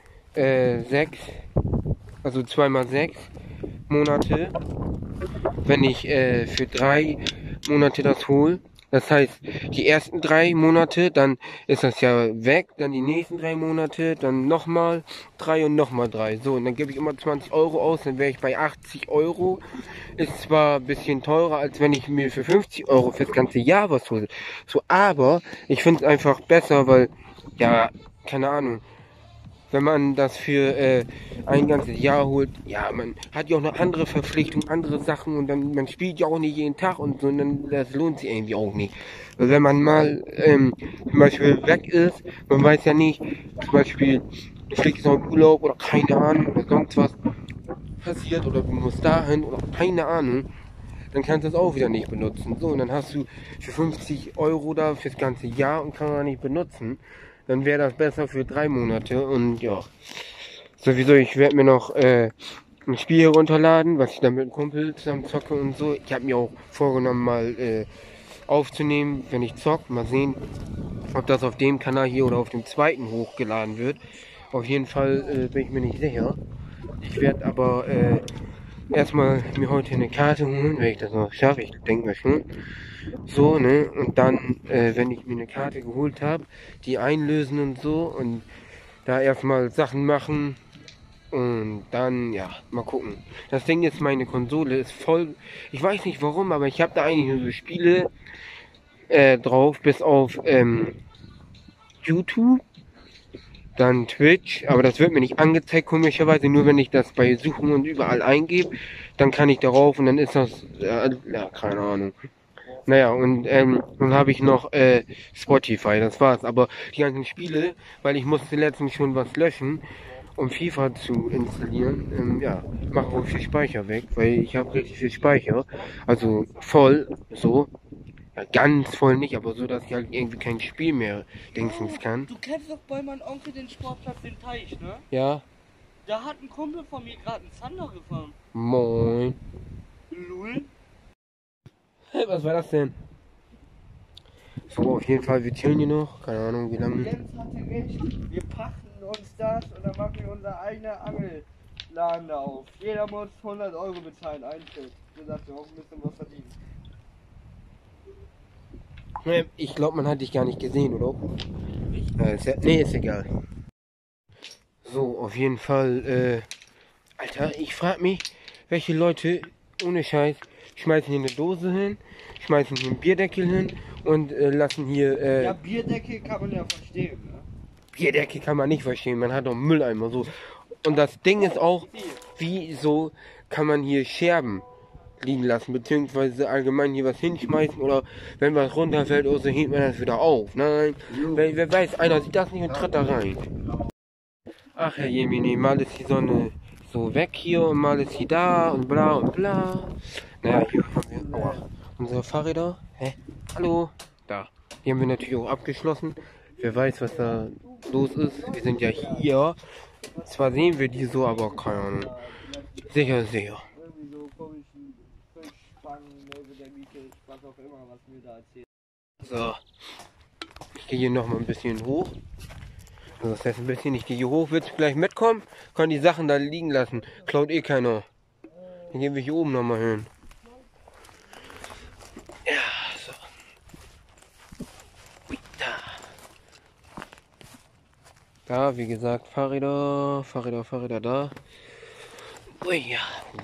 Speaker 1: äh, sechs, also zweimal sechs Monate, wenn ich äh, für drei Monate das hole. Das heißt, die ersten drei Monate, dann ist das ja weg, dann die nächsten drei Monate, dann nochmal drei und nochmal drei. So, und dann gebe ich immer zwanzig Euro aus, dann wäre ich bei achtzig Euro. Ist zwar ein bisschen teurer, als wenn ich mir für fünfzig Euro fürs ganze Jahr was hole. So, aber ich finde es einfach besser, weil, ja, keine Ahnung. Wenn man das für äh, ein ganzes Jahr holt, ja, man hat ja auch noch andere Verpflichtungen, andere Sachen und dann, man spielt ja auch nicht jeden Tag und so, und dann, das lohnt sich irgendwie auch nicht. Weil wenn man mal ähm, zum Beispiel weg ist, man weiß ja nicht, zum Beispiel, du fliegst noch in Urlaub oder keine Ahnung oder sonst was passiert oder du musst dahin oder keine Ahnung, dann kannst du das auch wieder nicht benutzen. So, und dann hast du für fünfzig Euro da fürs ganze Jahr und kann man nicht benutzen. Dann wäre das besser für drei Monate und ja. Sowieso, ich werde mir noch äh, ein Spiel herunterladen, was ich dann mit einem Kumpel zusammen zocke und so. Ich habe mir auch vorgenommen, mal äh, aufzunehmen, wenn ich zocke. Mal sehen, ob das auf dem Kanal hier oder auf dem zweiten hochgeladen wird. Auf jeden Fall äh, bin ich mir nicht sicher. Ich werde aber äh, erstmal mir heute eine Karte holen, wenn ich das noch schaffe. Ich denke mir schon. So, ne? Und dann, äh, wenn ich mir eine Karte geholt habe, die einlösen und so und da erstmal Sachen machen und dann, ja, mal gucken. Das Ding ist, meine Konsole ist voll, ich weiß nicht warum, aber ich habe da eigentlich nur so Spiele äh, drauf, bis auf ähm, YouTube, dann Twitch, aber das wird mir nicht angezeigt, komischerweise, nur wenn ich das bei Suchen und überall eingebe, dann kann ich darauf und dann ist das, äh, ja, keine Ahnung. Naja, und ähm, dann habe ich noch äh, Spotify, das war's. Aber die ganzen Spiele, weil ich musste letztens schon was löschen, um FIFA zu installieren, ähm, ja, macht wohl viel Speicher weg, weil ich habe richtig viel Speicher. Also voll, so. Ja, ganz voll nicht, aber so, dass ich halt irgendwie kein Spiel mehr dingsens kann.
Speaker 2: Du kennst doch bei meinem Onkel den Sportplatz, den Teich, ne?
Speaker 1: Ja.
Speaker 2: Da hat ein Kumpel von mir gerade einen Zander gefahren.
Speaker 1: Moin.
Speaker 2: Lul.
Speaker 1: Hey, was war das denn? So, auf jeden Fall, wir chillen hier noch. Keine Ahnung, wie lange.
Speaker 2: Jens hatte recht. Wir pachten uns das und dann machen wir unser eigener Angelladen da auf. Jeder muss hundert Euro bezahlen, Eintritt. So dass wir auch ein bisschen was verdienen.
Speaker 1: Ich glaube, man hat dich gar nicht gesehen, oder? Ja, ist ja, nee, ist egal. So, auf jeden Fall, äh, Alter, ich frage mich, welche Leute, ohne Scheiß, schmeißen hier eine Dose hin, schmeißen hier einen Bierdeckel hin und äh, lassen hier, äh...
Speaker 2: Ja, Bierdeckel kann man ja verstehen, ne?
Speaker 1: Bierdeckel kann man nicht verstehen, man hat doch einen Mülleimer, so. Und das Ding ist auch, wieso kann man hier Scherben liegen lassen, beziehungsweise allgemein hier was hinschmeißen oder wenn was runterfällt oder so, hebt man das wieder auf. Nein, wer, wer weiß, einer sieht das nicht und tritt da rein. Ach Herr Jemini, mal ist die Sonne so weg hier und mal ist sie da und bla und bla. Naja, hier haben wir aua, unsere Fahrräder. Hä? Hallo? Da. Die haben wir natürlich auch abgeschlossen. Wer weiß, was da los ist. Wir sind ja hier. Zwar sehen wir die so, aber keine Ahnung. Sicher, sicher.
Speaker 2: Irgendwie so komischen Fischfangen, der Miete, was auch immer, was mir da erzählt.
Speaker 1: So. Ich gehe hier noch mal ein bisschen hoch. Also das heißt ein bisschen, ich gehe hier hoch. Willst du gleich mitkommen? Kann die Sachen da liegen lassen. Klaut eh keiner. Dann gehen wir hier oben noch mal hin. Ja, so. Da. Da, wie gesagt, Fahrräder, Fahrräder, Fahrräder da. Ui, ja.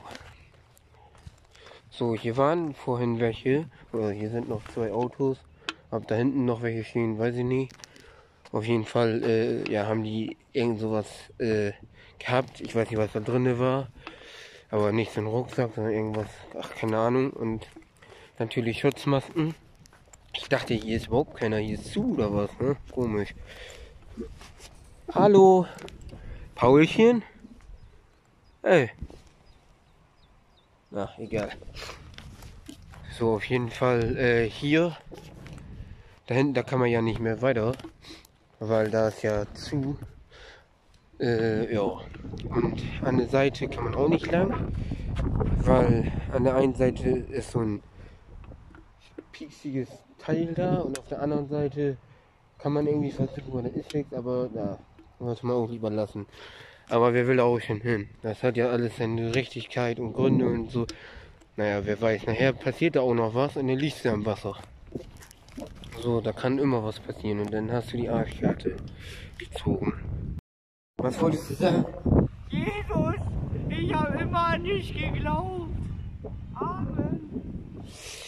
Speaker 1: So, hier waren vorhin welche. Oder hier sind noch zwei Autos. Ob da hinten noch welche stehen, weiß ich nicht. Auf jeden Fall, äh, ja, haben die irgend sowas äh, gehabt. Ich weiß nicht, was da drin war. Aber nicht so ein Rucksack, sondern irgendwas, ach, keine Ahnung. Und natürlich Schutzmasken. Ich dachte, hier ist überhaupt keiner. Hier ist zu oder was, ne? Komisch. Hallo, Paulchen? Ey. Ach, egal. So, auf jeden Fall äh, hier. Da hinten, da kann man ja nicht mehr weiter. Weil da ist ja zu. Äh, ja. Und an der Seite kann man auch nicht lang, weil an der einen Seite ist so ein pieksiges Teil da und auf der anderen Seite kann man irgendwie versuchen, da ist nichts, aber da sollte man auch lieber lassen. Aber wer will auch schon hin? Das hat ja alles seine Richtigkeit und Gründe und so. Naja, wer weiß, nachher passiert da auch noch was und dann liegst du am Wasser. So, da kann immer was passieren und dann hast du die Arschkarte gezogen. Was wolltest du sagen?
Speaker 2: Jesus, ich habe immer an dich geglaubt. Amen.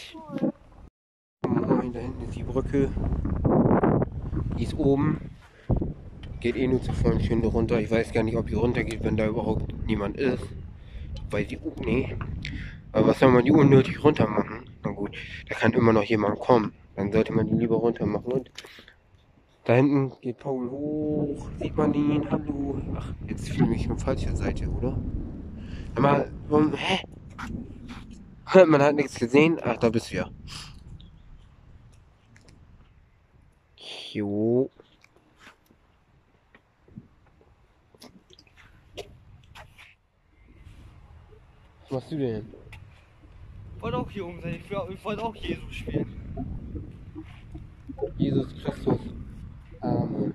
Speaker 1: Moin, da hinten ist die Brücke. Die ist oben. Geht eh nur zu vollen Stunde runter. Ich weiß gar nicht, ob die runtergeht, wenn da überhaupt niemand ist. Weil die, nee. Aber was soll man die unnötig runter machen? Na gut, da kann immer noch jemand kommen. Dann sollte man die lieber runter machen. Und da hinten geht Paul hoch. Sieht man ihn? Hallo. Ach, jetzt fühle ich mich auf falscher Seite, oder? Aber, warum, hä? Man hat nichts gesehen. Ach, da bist du ja. Jo. Was machst du denn?
Speaker 2: Ich wollte auch hier oben sein. Ich, ich wollte auch Jesus spielen.
Speaker 1: Jesus Christus. Amen.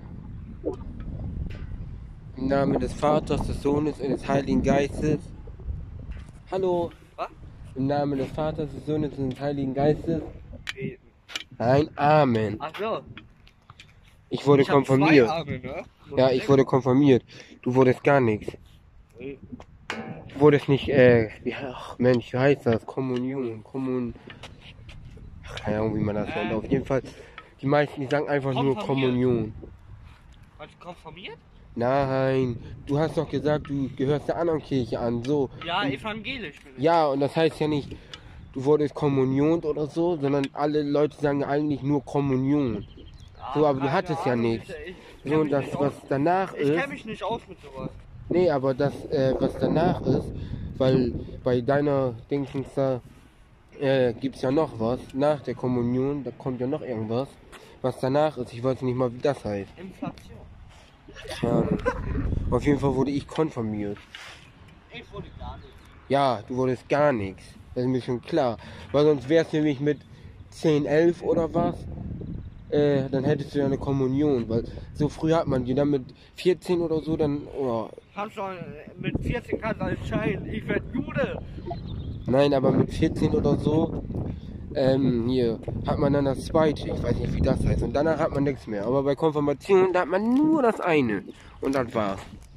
Speaker 1: Im Namen des Vaters, des Sohnes und des Heiligen Geistes. Hallo.
Speaker 2: Was?
Speaker 1: Im Namen des Vaters, des Sohnes und des Heiligen Geistes.
Speaker 2: Beten.
Speaker 1: Nein, Amen.
Speaker 2: Ach so.
Speaker 1: Ich wurde
Speaker 2: Ich hab
Speaker 1: konfirmiert.
Speaker 2: zwei Arme, ne?
Speaker 1: Ja, ich wurde konfirmiert. Du wurdest gar nichts.
Speaker 2: Nee.
Speaker 1: Du wurdest nicht, äh, wie, ach Mensch, wie heißt das? Kommunion, Kommun... Ach, keine Ahnung, wie man das nennt. Auf jeden Fall, die meisten, die sagen einfach nur
Speaker 2: Konfirmiert.
Speaker 1: Kommunion.
Speaker 2: Warst du konfirmiert?
Speaker 1: Nein, du hast doch gesagt, du gehörst der anderen Kirche an, so.
Speaker 2: Ja,
Speaker 1: Und,
Speaker 2: evangelisch bin ich.
Speaker 1: ja, und das heißt ja nicht, du wurdest kommuniont oder so, sondern alle Leute sagen eigentlich nur Kommunion. So, aber du
Speaker 2: keine
Speaker 1: hattest ja
Speaker 2: Ahnung,
Speaker 1: nichts.
Speaker 2: Ich, ich, ich
Speaker 1: So,
Speaker 2: kenn
Speaker 1: und
Speaker 2: mich
Speaker 1: das,
Speaker 2: nicht
Speaker 1: was
Speaker 2: aus-
Speaker 1: danach
Speaker 2: Ich
Speaker 1: ist,
Speaker 2: kenne mich nicht aus mit sowas.
Speaker 1: nee, aber das, äh, was danach ist, weil bei deiner Dingsens da äh, gibt es ja noch was, nach der Kommunion, da kommt ja noch irgendwas, was danach ist, ich weiß nicht mal, wie das heißt.
Speaker 2: Inflation.
Speaker 1: Ja, auf jeden Fall wurde ich konfirmiert.
Speaker 2: Ich wurde gar nicht.
Speaker 1: Ja, du wurdest gar nichts. Das ist mir schon klar. Weil sonst wärst du nämlich mit zehn, elf oder was, äh, dann hättest du ja eine Kommunion. Weil so früh hat man die dann mit vierzehn oder so, dann, oder,
Speaker 2: Hab schon mit vierzehn kannst du entscheiden, ich werd Jude.
Speaker 1: nein, aber mit vierzehn oder so, ähm, hier, hat man dann das zweite. Ich weiß nicht, wie das heißt. Und danach hat man nichts mehr. Aber bei Konfirmation, da hat man nur das eine. Und das war's.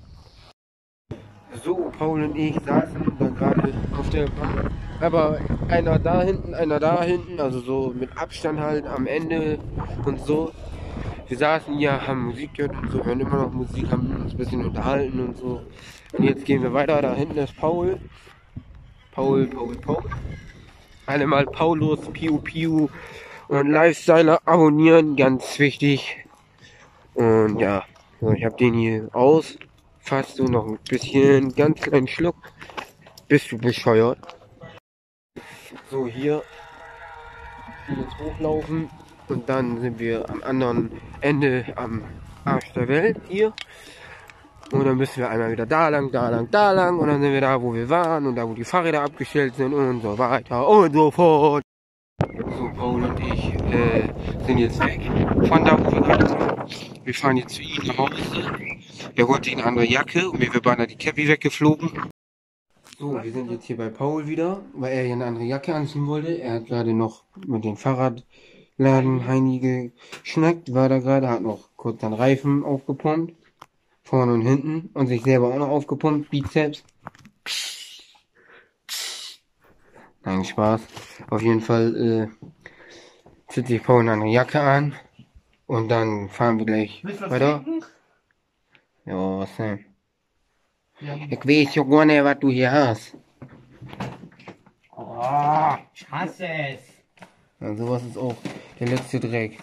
Speaker 1: So, Paul und ich saßen da gerade auf der Bank. Aber einer da hinten, einer da hinten, also so mit Abstand halt am Ende und so. Wir saßen hier, haben Musik gehört und so, hören immer noch Musik, haben uns ein bisschen unterhalten und so. Und jetzt gehen wir weiter, da hinten ist Paul. Paul, Paul, Paul. Alle mal Paulus, Piu Piu und Lifestyler abonnieren, ganz wichtig. Und ja, so, ich habe den hier aus. Fast du noch ein bisschen, ganz kleinen Schluck. Bist du bescheuert? So, hier. Jetzt hochlaufen. Und dann sind wir am anderen Ende am Arsch der Welt. Hier. Und dann müssen wir einmal wieder da lang, da lang, da lang. Und dann sind wir da, wo wir waren. Und da, wo die Fahrräder abgestellt sind. Und so weiter und so fort. So, Paul und ich äh, sind jetzt weg von da, wo wir gerade sind. Wir fahren jetzt zu ihm nach Hause. Er holt sich eine andere Jacke und wir sind beinahe die Cappy weggeflogen. So, wir sind jetzt hier bei Paul wieder, weil er hier eine andere Jacke anziehen wollte. Er hat gerade noch mit dem Fahrradladen Heini geschnackt, war da gerade, hat noch kurz den Reifen aufgepumpt. Vorne und hinten und sich selber auch noch aufgepumpt, Bizeps. Nein, Spaß. Auf jeden Fall äh, zieht sich Paul eine andere Jacke an und dann fahren wir gleich weiter.
Speaker 2: trinken?
Speaker 1: Ja, was denn?
Speaker 2: Ja.
Speaker 1: Ich weiß ja gar nicht, was du hier hast.
Speaker 2: Oh, ich hasse es.
Speaker 1: Ja, sowas ist auch der letzte Dreck.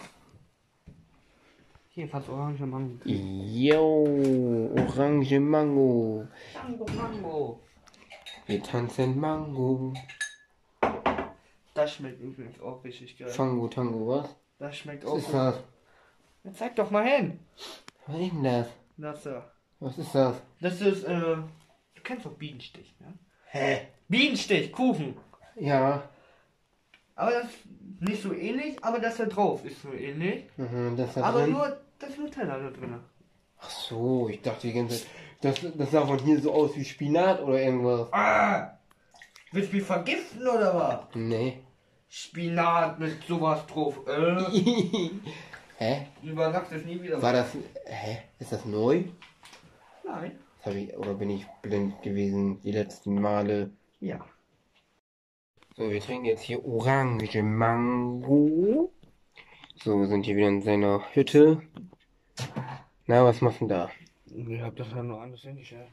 Speaker 2: Hier, fast orange Mango.
Speaker 1: Yo, Orange Mango.
Speaker 2: Mango, Mango.
Speaker 1: Wir tanzen Mango.
Speaker 2: Das schmeckt übrigens auch richtig geil.
Speaker 1: Fango, Tango, was?
Speaker 2: Das schmeckt auch
Speaker 1: Was ist
Speaker 2: gut.
Speaker 1: das?
Speaker 2: Jetzt zeig doch mal hin.
Speaker 1: Was ist denn das?
Speaker 2: Das da.
Speaker 1: Was ist das?
Speaker 2: Das ist, äh, du kennst doch Bienenstich, ne?
Speaker 1: Hä?
Speaker 2: Bienenstich, Kuchen.
Speaker 1: Ja.
Speaker 2: Aber das ist nicht so ähnlich, aber das da drauf ist so ähnlich.
Speaker 1: Mhm, das da
Speaker 2: Aber
Speaker 1: drin.
Speaker 2: nur das Nutella da drin.
Speaker 1: Ach so, ich dachte die ganze Zeit, das, das sah von hier so aus wie Spinat oder irgendwas.
Speaker 2: Ah! Willst du mich vergiften oder was?
Speaker 1: Nee.
Speaker 2: Spinat mit sowas drauf. Äh,
Speaker 1: Hä?
Speaker 2: überrascht es nie wieder.
Speaker 1: War das. Hä? Ist das neu?
Speaker 2: Nein.
Speaker 1: Das hab ich, oder bin ich blind gewesen die letzten Male?
Speaker 2: Ja.
Speaker 1: So, wir trinken jetzt hier Orange Mango. So, wir sind hier wieder in seiner Hütte. Na, was machst du denn da?
Speaker 2: Ich hab das ja nur anders hingestellt.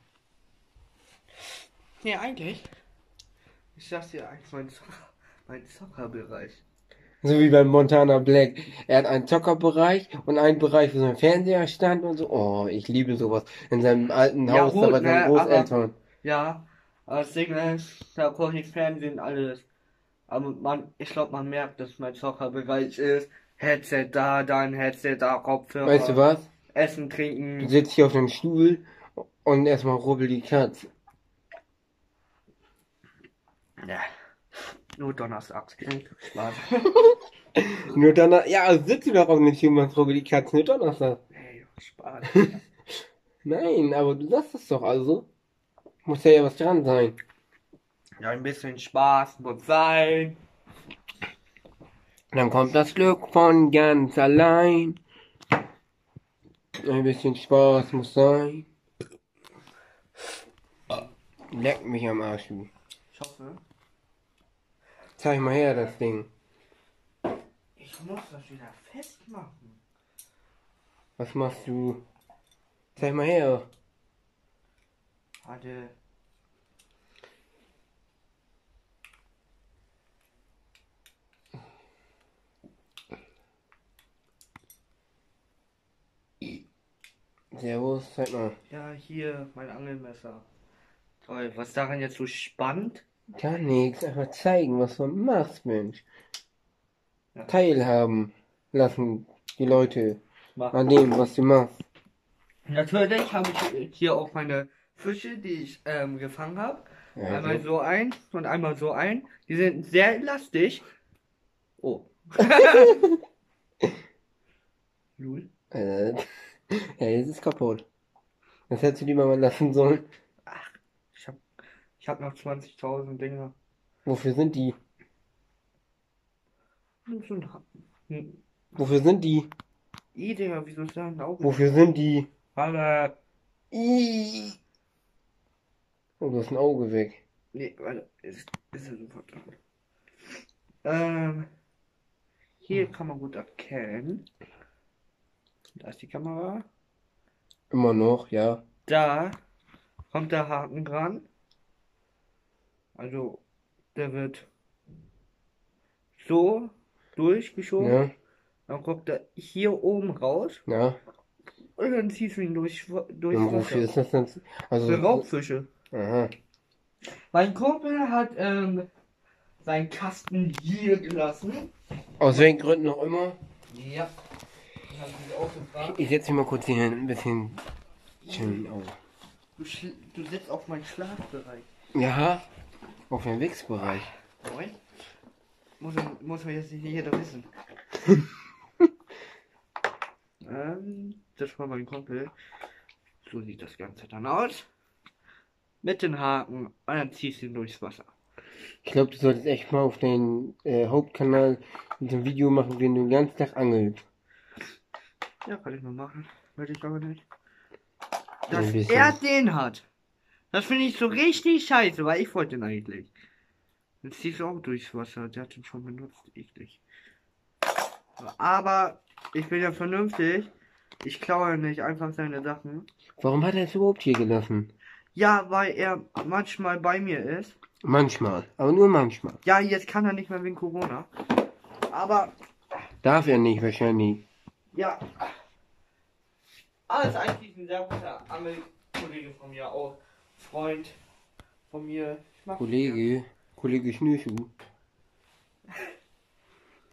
Speaker 2: Nee, eigentlich. Ich sag's dir eigentlich, mein, Zocker, mein Zockerbereich.
Speaker 1: So wie beim Montana Black. Er hat einen Zockerbereich und einen Bereich, wo sein Fernseher stand und so. Oh, ich liebe sowas. In seinem alten
Speaker 2: Ja,
Speaker 1: Haus,
Speaker 2: gut,
Speaker 1: da bei seinen
Speaker 2: ne,
Speaker 1: Großeltern.
Speaker 2: aber- Ja, aber das Ding ist, da brauche ich Fernsehen, alles. Aber man, ich glaube, man merkt, dass mein Zockerbereich ist. Headset da, dann Headset da, Kopfhörer.
Speaker 1: Weißt du was?
Speaker 2: Essen,
Speaker 1: Du
Speaker 2: trinken.
Speaker 1: sitzt hier auf dem Stuhl und erstmal rubbel die Katze.
Speaker 2: Ja. Nur donnerstags. Spaß.
Speaker 1: Nur Donnerstag. Ja, sitzt du doch auch nicht hier und machst rubbel die Katze. Nur Donnerstag.
Speaker 2: Hey, Spaß.
Speaker 1: Nein, aber du sagst es doch also. Muss ja ja was dran sein.
Speaker 2: Ja, ein bisschen Spaß muss sein.
Speaker 1: Dann kommt das Glück von ganz allein. Ein bisschen Spaß muss sein. Leck mich am Arsch, du.
Speaker 2: Ich hoffe.
Speaker 1: Zeig mal her, das Ding.
Speaker 2: Ich muss das wieder festmachen.
Speaker 1: Was machst du? Zeig mal her.
Speaker 2: Warte.
Speaker 1: Servus, zeig mal.
Speaker 2: Ja, hier, mein Angelmesser. Toll, was daran jetzt so spannend?
Speaker 1: Gar nichts, einfach zeigen, was du machst, Mensch.
Speaker 2: Ja.
Speaker 1: Teilhaben lassen die Leute
Speaker 2: Mach.
Speaker 1: an dem, was du machst.
Speaker 2: Natürlich habe ich hier auch meine Fische, die ich ähm, gefangen habe.
Speaker 1: Ja,
Speaker 2: Einmal
Speaker 1: so.
Speaker 2: so ein und einmal so ein. Die sind sehr elastig. Oh. Lul.
Speaker 1: Äh, ja, jetzt ist kaputt. Das hättest du lieber mal lassen sollen.
Speaker 2: Ich hab, ich hab noch zwanzigtausend Dinger.
Speaker 1: Wofür sind die?
Speaker 2: Hm, so ein Ha- hm.
Speaker 1: Wofür sind die?
Speaker 2: I, Digga, wieso ist da ein Auge?
Speaker 1: Wofür sind die?
Speaker 2: Warte.
Speaker 1: Ih. Oh, du hast ein Auge weg.
Speaker 2: Nee, warte. Ist, ist er sofort dran. Ähm. Hier kann man gut erkennen. Da ist die Kamera.
Speaker 1: Immer noch, ja.
Speaker 2: Da kommt der Haken dran. Also, der wird so durchgeschoben.
Speaker 1: Ja,
Speaker 2: Dann kommt er hier oben raus.
Speaker 1: ja.
Speaker 2: Und dann ziehst du ihn durch, durchs
Speaker 1: Und wofür
Speaker 2: Wasser.
Speaker 1: ist das denn? Also,
Speaker 2: Für Raubfische.
Speaker 1: aha.
Speaker 2: Mein Kumpel hat ähm, seinen Kasten hier gelassen.
Speaker 1: Aus welchen Gründen auch immer.
Speaker 2: Ja. Ich habe mich auch gefragt.
Speaker 1: Ich setze mich mal kurz hier ein bisschen chillen auf.
Speaker 2: Du, schl- du sitzt auf meinen Schlafbereich.
Speaker 1: Ja, auf den Wichsbereich.
Speaker 2: Moin. Muss, man- muss man jetzt nicht jeder wissen. ähm, das war mein Kumpel. So sieht das Ganze dann aus. Mit den Haken und dann ziehst du ihn durchs Wasser.
Speaker 1: Ich glaube, du solltest echt mal auf den äh, Hauptkanal so ein Video machen, wenn du den ganzen Tag angelst.
Speaker 2: Ja, kann ich mal machen. Würde ich aber nicht.
Speaker 1: Ein
Speaker 2: Dass
Speaker 1: bisschen.
Speaker 2: er den hat. Das finde ich so richtig scheiße, weil ich wollte den eigentlich. Jetzt ziehst du auch durchs Wasser. Der hat den schon benutzt. Eklig. Aber ich bin ja vernünftig. Ich klaue nicht einfach seine Sachen.
Speaker 1: Warum hat er es überhaupt hier gelassen?
Speaker 2: Ja, weil er manchmal bei mir ist.
Speaker 1: Manchmal, aber nur manchmal.
Speaker 2: Ja, jetzt kann er nicht mehr wegen Corona. Aber,
Speaker 1: Darf er nicht wahrscheinlich.
Speaker 2: ja. Alles eigentlich ein sehr guter Angelkollege von mir auch. Freund von mir. Ich mag ihn
Speaker 1: Kollege, Kollege Schnürschuh.
Speaker 2: gern.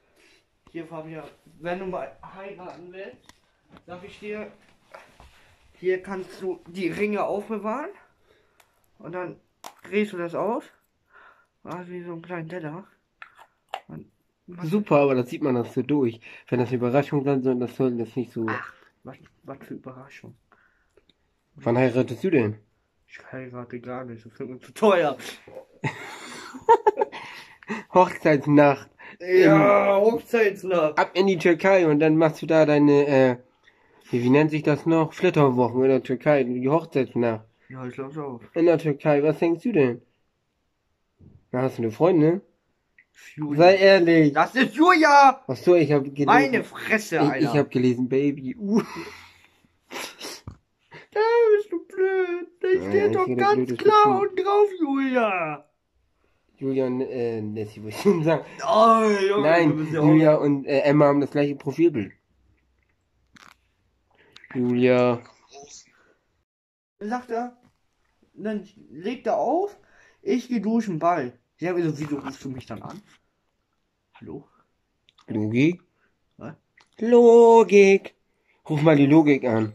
Speaker 2: Hier, Fabian, wenn du mal heiraten willst, sag ich dir, Hier kannst du die Ringe aufbewahren. Und dann drehst du das aus. Also wie so ein kleiner Teller. Und
Speaker 1: Super, aber das sieht man das so durch. Wenn das Überraschung sein soll, das soll das nicht so.
Speaker 2: ach, was, was für Überraschung.
Speaker 1: Wann heiratest du denn?
Speaker 2: Ich heirate gar nicht, das wird mir zu teuer.
Speaker 1: Hochzeitsnacht.
Speaker 2: Ja, Hochzeitsnacht.
Speaker 1: Ab in die Türkei und dann machst du da deine, äh, wie, wie nennt sich das noch? Flitterwochen in der Türkei, die Hochzeitsnacht.
Speaker 2: Ja, ich glaub's auch.
Speaker 1: In der Türkei, was denkst du denn? Na, hast du eine Freundin?
Speaker 2: Julia.
Speaker 1: Sei ehrlich.
Speaker 2: Das ist Julia!
Speaker 1: Ach so, ich habe gelesen.
Speaker 2: Meine Fresse,
Speaker 1: ich,
Speaker 2: Alter.
Speaker 1: ich habe gelesen, Baby. Uh.
Speaker 2: Da bist du blöd. Da
Speaker 1: Ja,
Speaker 2: steht
Speaker 1: ich
Speaker 2: doch
Speaker 1: rede
Speaker 2: ganz
Speaker 1: blödes
Speaker 2: klar
Speaker 1: dazu.
Speaker 2: und drauf, Julia.
Speaker 1: Julia und äh, Nessie, wollte ich schon sagen.
Speaker 2: Oh, Junge, du
Speaker 1: Nein,
Speaker 2: bist ja
Speaker 1: Julia und äh, Emma haben das gleiche Profilbild. Julia.
Speaker 2: Dann sagt er, dann legt er auf, ich geh duschen, Ball. Ich hab gesagt, wieso rufst du mich dann an? Hallo?
Speaker 1: Logik?
Speaker 2: Was?
Speaker 1: Logik. Ruf mal die Logik an.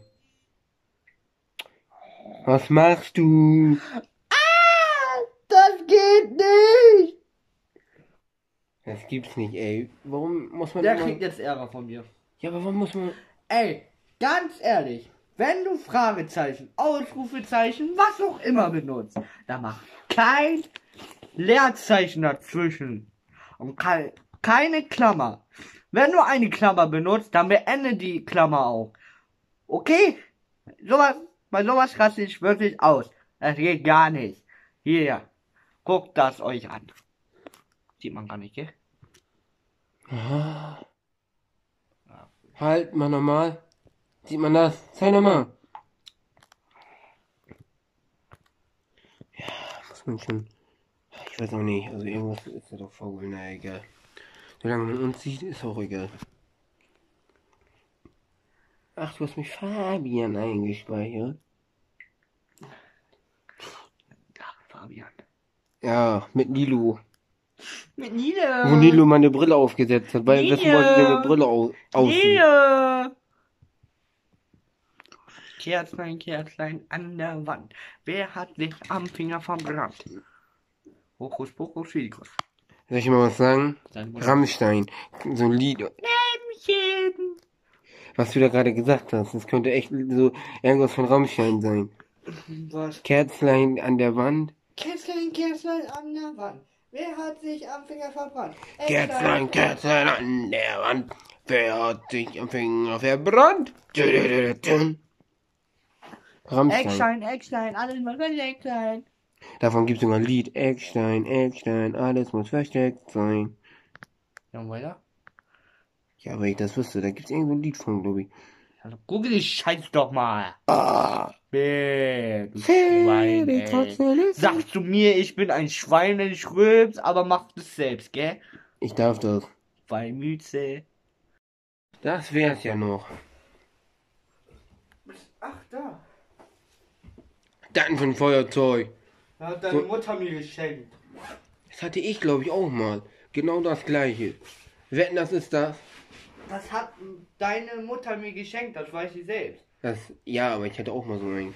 Speaker 1: Was machst du?
Speaker 2: Das geht nicht!
Speaker 1: Das gibt's nicht, ey. Warum muss man
Speaker 2: Der
Speaker 1: immer...
Speaker 2: kriegt jetzt Ärger von mir.
Speaker 1: Ja, aber warum muss man...
Speaker 2: Ey, ganz ehrlich, wenn du Fragezeichen, Ausrufezeichen, was auch immer benutzt, dann mach kein Leerzeichen dazwischen. Und kei- keine Klammer. Wenn du eine Klammer benutzt, dann beende die Klammer auch. Okay? Sowas, bei sowas raste ich wirklich aus. Das geht gar nicht. Hier, guckt das euch an. Sieht man gar nicht, gell?
Speaker 1: Ah. Halt mal normal. Sieht man das? Sei normal. Ja, muss man schon... Ich weiß auch nicht. Also irgendwas ist da doch faul. Na egal. Solange man uns sieht, ist auch egal. Ach, du hast mich Fabian eingespeichert.
Speaker 2: Ach, Fabian.
Speaker 1: Ja, mit Nilo.
Speaker 2: Mit Nile.
Speaker 1: Wo Nilo meine Brille aufgesetzt hat, weil wissen wollte, wie meine Brille au aussieht.
Speaker 2: Nile. Kerzlein, Kerzlein an der Wand. Wer hat sich am Finger verbrannt? Hokus Pokus Fidkus.
Speaker 1: Soll ich mal was sagen?
Speaker 2: Dann
Speaker 1: Rammstein. So ein Lied.
Speaker 2: Lämmchen.
Speaker 1: Was du da gerade gesagt hast, das könnte echt so irgendwas von Rammstein sein.
Speaker 2: Was?
Speaker 1: Kerzlein an der Wand.
Speaker 2: Kerzlein, Kerzlein an der Wand. Wer hat sich am Finger verbrannt?
Speaker 1: Kerzlein, Kerzlein an der Wand. Wer hat sich am Finger verbrannt? Rammstein.
Speaker 2: Eckstein, Eckstein, alles muss versteckt sein.
Speaker 1: Davon gibt es sogar ein Lied. Eckstein, Eckstein, alles muss versteckt sein.
Speaker 2: Ja, und weiter?
Speaker 1: Ja, aber ich das wüsste, da gibt es irgendwo ein Lied von, glaube ich.
Speaker 2: Also, guck die Scheiß doch mal.
Speaker 1: Ah.
Speaker 2: Bäh, du Schwein, ey. Sagst du mir, ich bin ein Schwein, wenn ich rülps, aber machst es selbst, gell?
Speaker 1: Ich darf das.
Speaker 2: Bei Mütze.
Speaker 1: Das wär's ja noch.
Speaker 2: Ach, da.
Speaker 1: Dann von Feuerzeug.
Speaker 2: Da hat deine Mutter mir geschenkt.
Speaker 1: Das hatte ich, glaube ich, auch mal. Genau das gleiche. Wetten, das ist das?
Speaker 2: Das hat deine Mutter mir geschenkt, das weiß ich selbst.
Speaker 1: Das, ja, aber ich hatte auch mal so einen.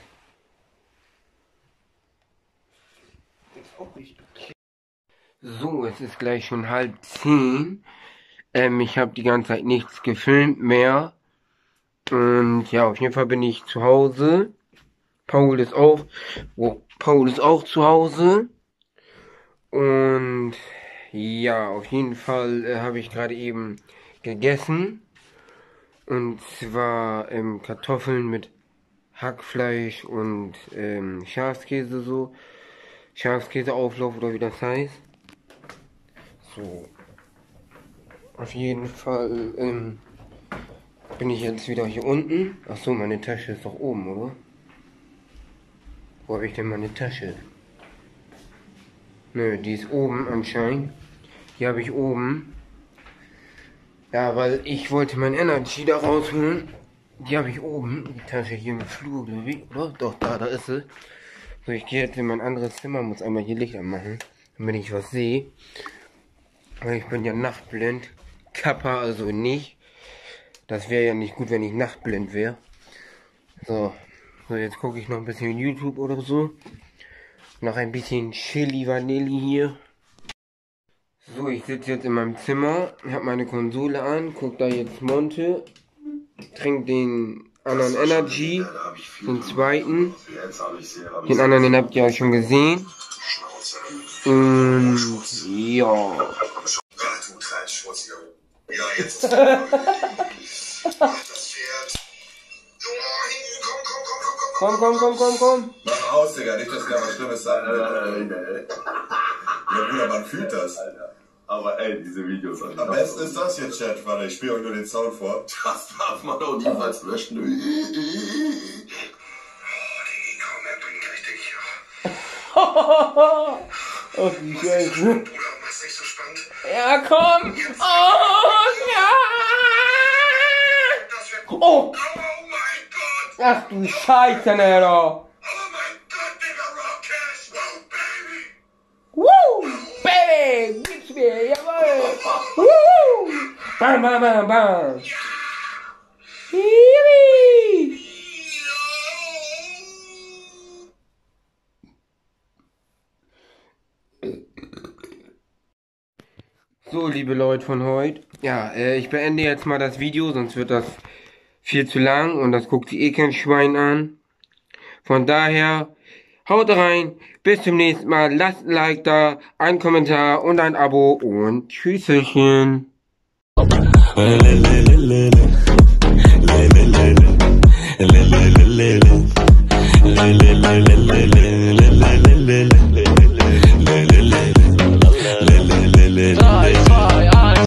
Speaker 2: Das ist auch richtig.
Speaker 1: So, es ist gleich schon halb zehn. Ähm, ich habe die ganze Zeit nichts gefilmt mehr. Und ja, auf jeden Fall bin ich zu Hause. Paul ist auch, oh, Paul ist auch zu Hause. Und ja, auf jeden Fall äh, habe ich gerade eben gegessen. Und zwar ähm, Kartoffeln mit Hackfleisch und ähm, Schafskäse so. Schafskäseauflauf oder wie das heißt. So. Auf jeden Fall ähm, bin ich jetzt wieder hier unten. Ach so, meine Tasche ist doch oben, oder? Wo habe ich denn meine Tasche? Nö, die ist oben anscheinend. Die habe ich oben. Ja, weil ich wollte mein Energy da rausholen. Die habe ich oben. Die Tasche hier im Flur, glaube ich. Oder? Doch, da, da ist sie. So, ich gehe jetzt in mein anderes Zimmer, muss einmal hier Licht anmachen, damit ich was sehe. Weil ich bin ja nachtblind. Kappa also nicht. Das wäre ja nicht gut, wenn ich nachtblind wäre. So, So, jetzt gucke ich noch ein bisschen YouTube oder so. Noch ein bisschen Chili Vanilli hier. So, ich sitze jetzt in meinem Zimmer, habe meine Konsole an, gucke da jetzt Monte, trinke den anderen Energy, den zweiten. Den anderen, den habt ihr ja schon gesehen. Und ja.
Speaker 3: Ja, jetzt. Das Pferd.
Speaker 1: Komm, komm, komm, komm, komm.
Speaker 3: Mach aus, Digga, nicht, dass wieder was Schlimmes sagt. Ja, Bruder, man fühlt das.
Speaker 4: Aber ey, diese Videos.
Speaker 3: Am besten ist das jetzt, Chat. Warte, ich spiele euch nur den Sound vor.
Speaker 4: Das darf man doch niemals löschen.
Speaker 3: Oh, Digi, komm, er bringt richtig.
Speaker 1: Oh, wie Scheiße.
Speaker 3: Bruder, mach's nicht so spannend.
Speaker 1: Ja, komm. Oh, ja.
Speaker 3: Das wird.
Speaker 1: Oh.
Speaker 3: Oh mein Gott.
Speaker 1: Ach du Scheiße, Alter.
Speaker 3: Oh mein Gott, Digga, Rockcash. Oh, Baby.
Speaker 1: Woo, Baby, gib's mir, jawohl. Woo. Bam, bam, bam, bam. Hiwi. So, liebe Leute von heute. Ja, äh, ich beende jetzt mal das Video, sonst wird das viel zu lang und das guckt sich eh kein Schwein an. Von daher, haut rein, bis zum nächsten Mal, lasst ein Like da, einen Kommentar und ein Abo und Tschüsschen.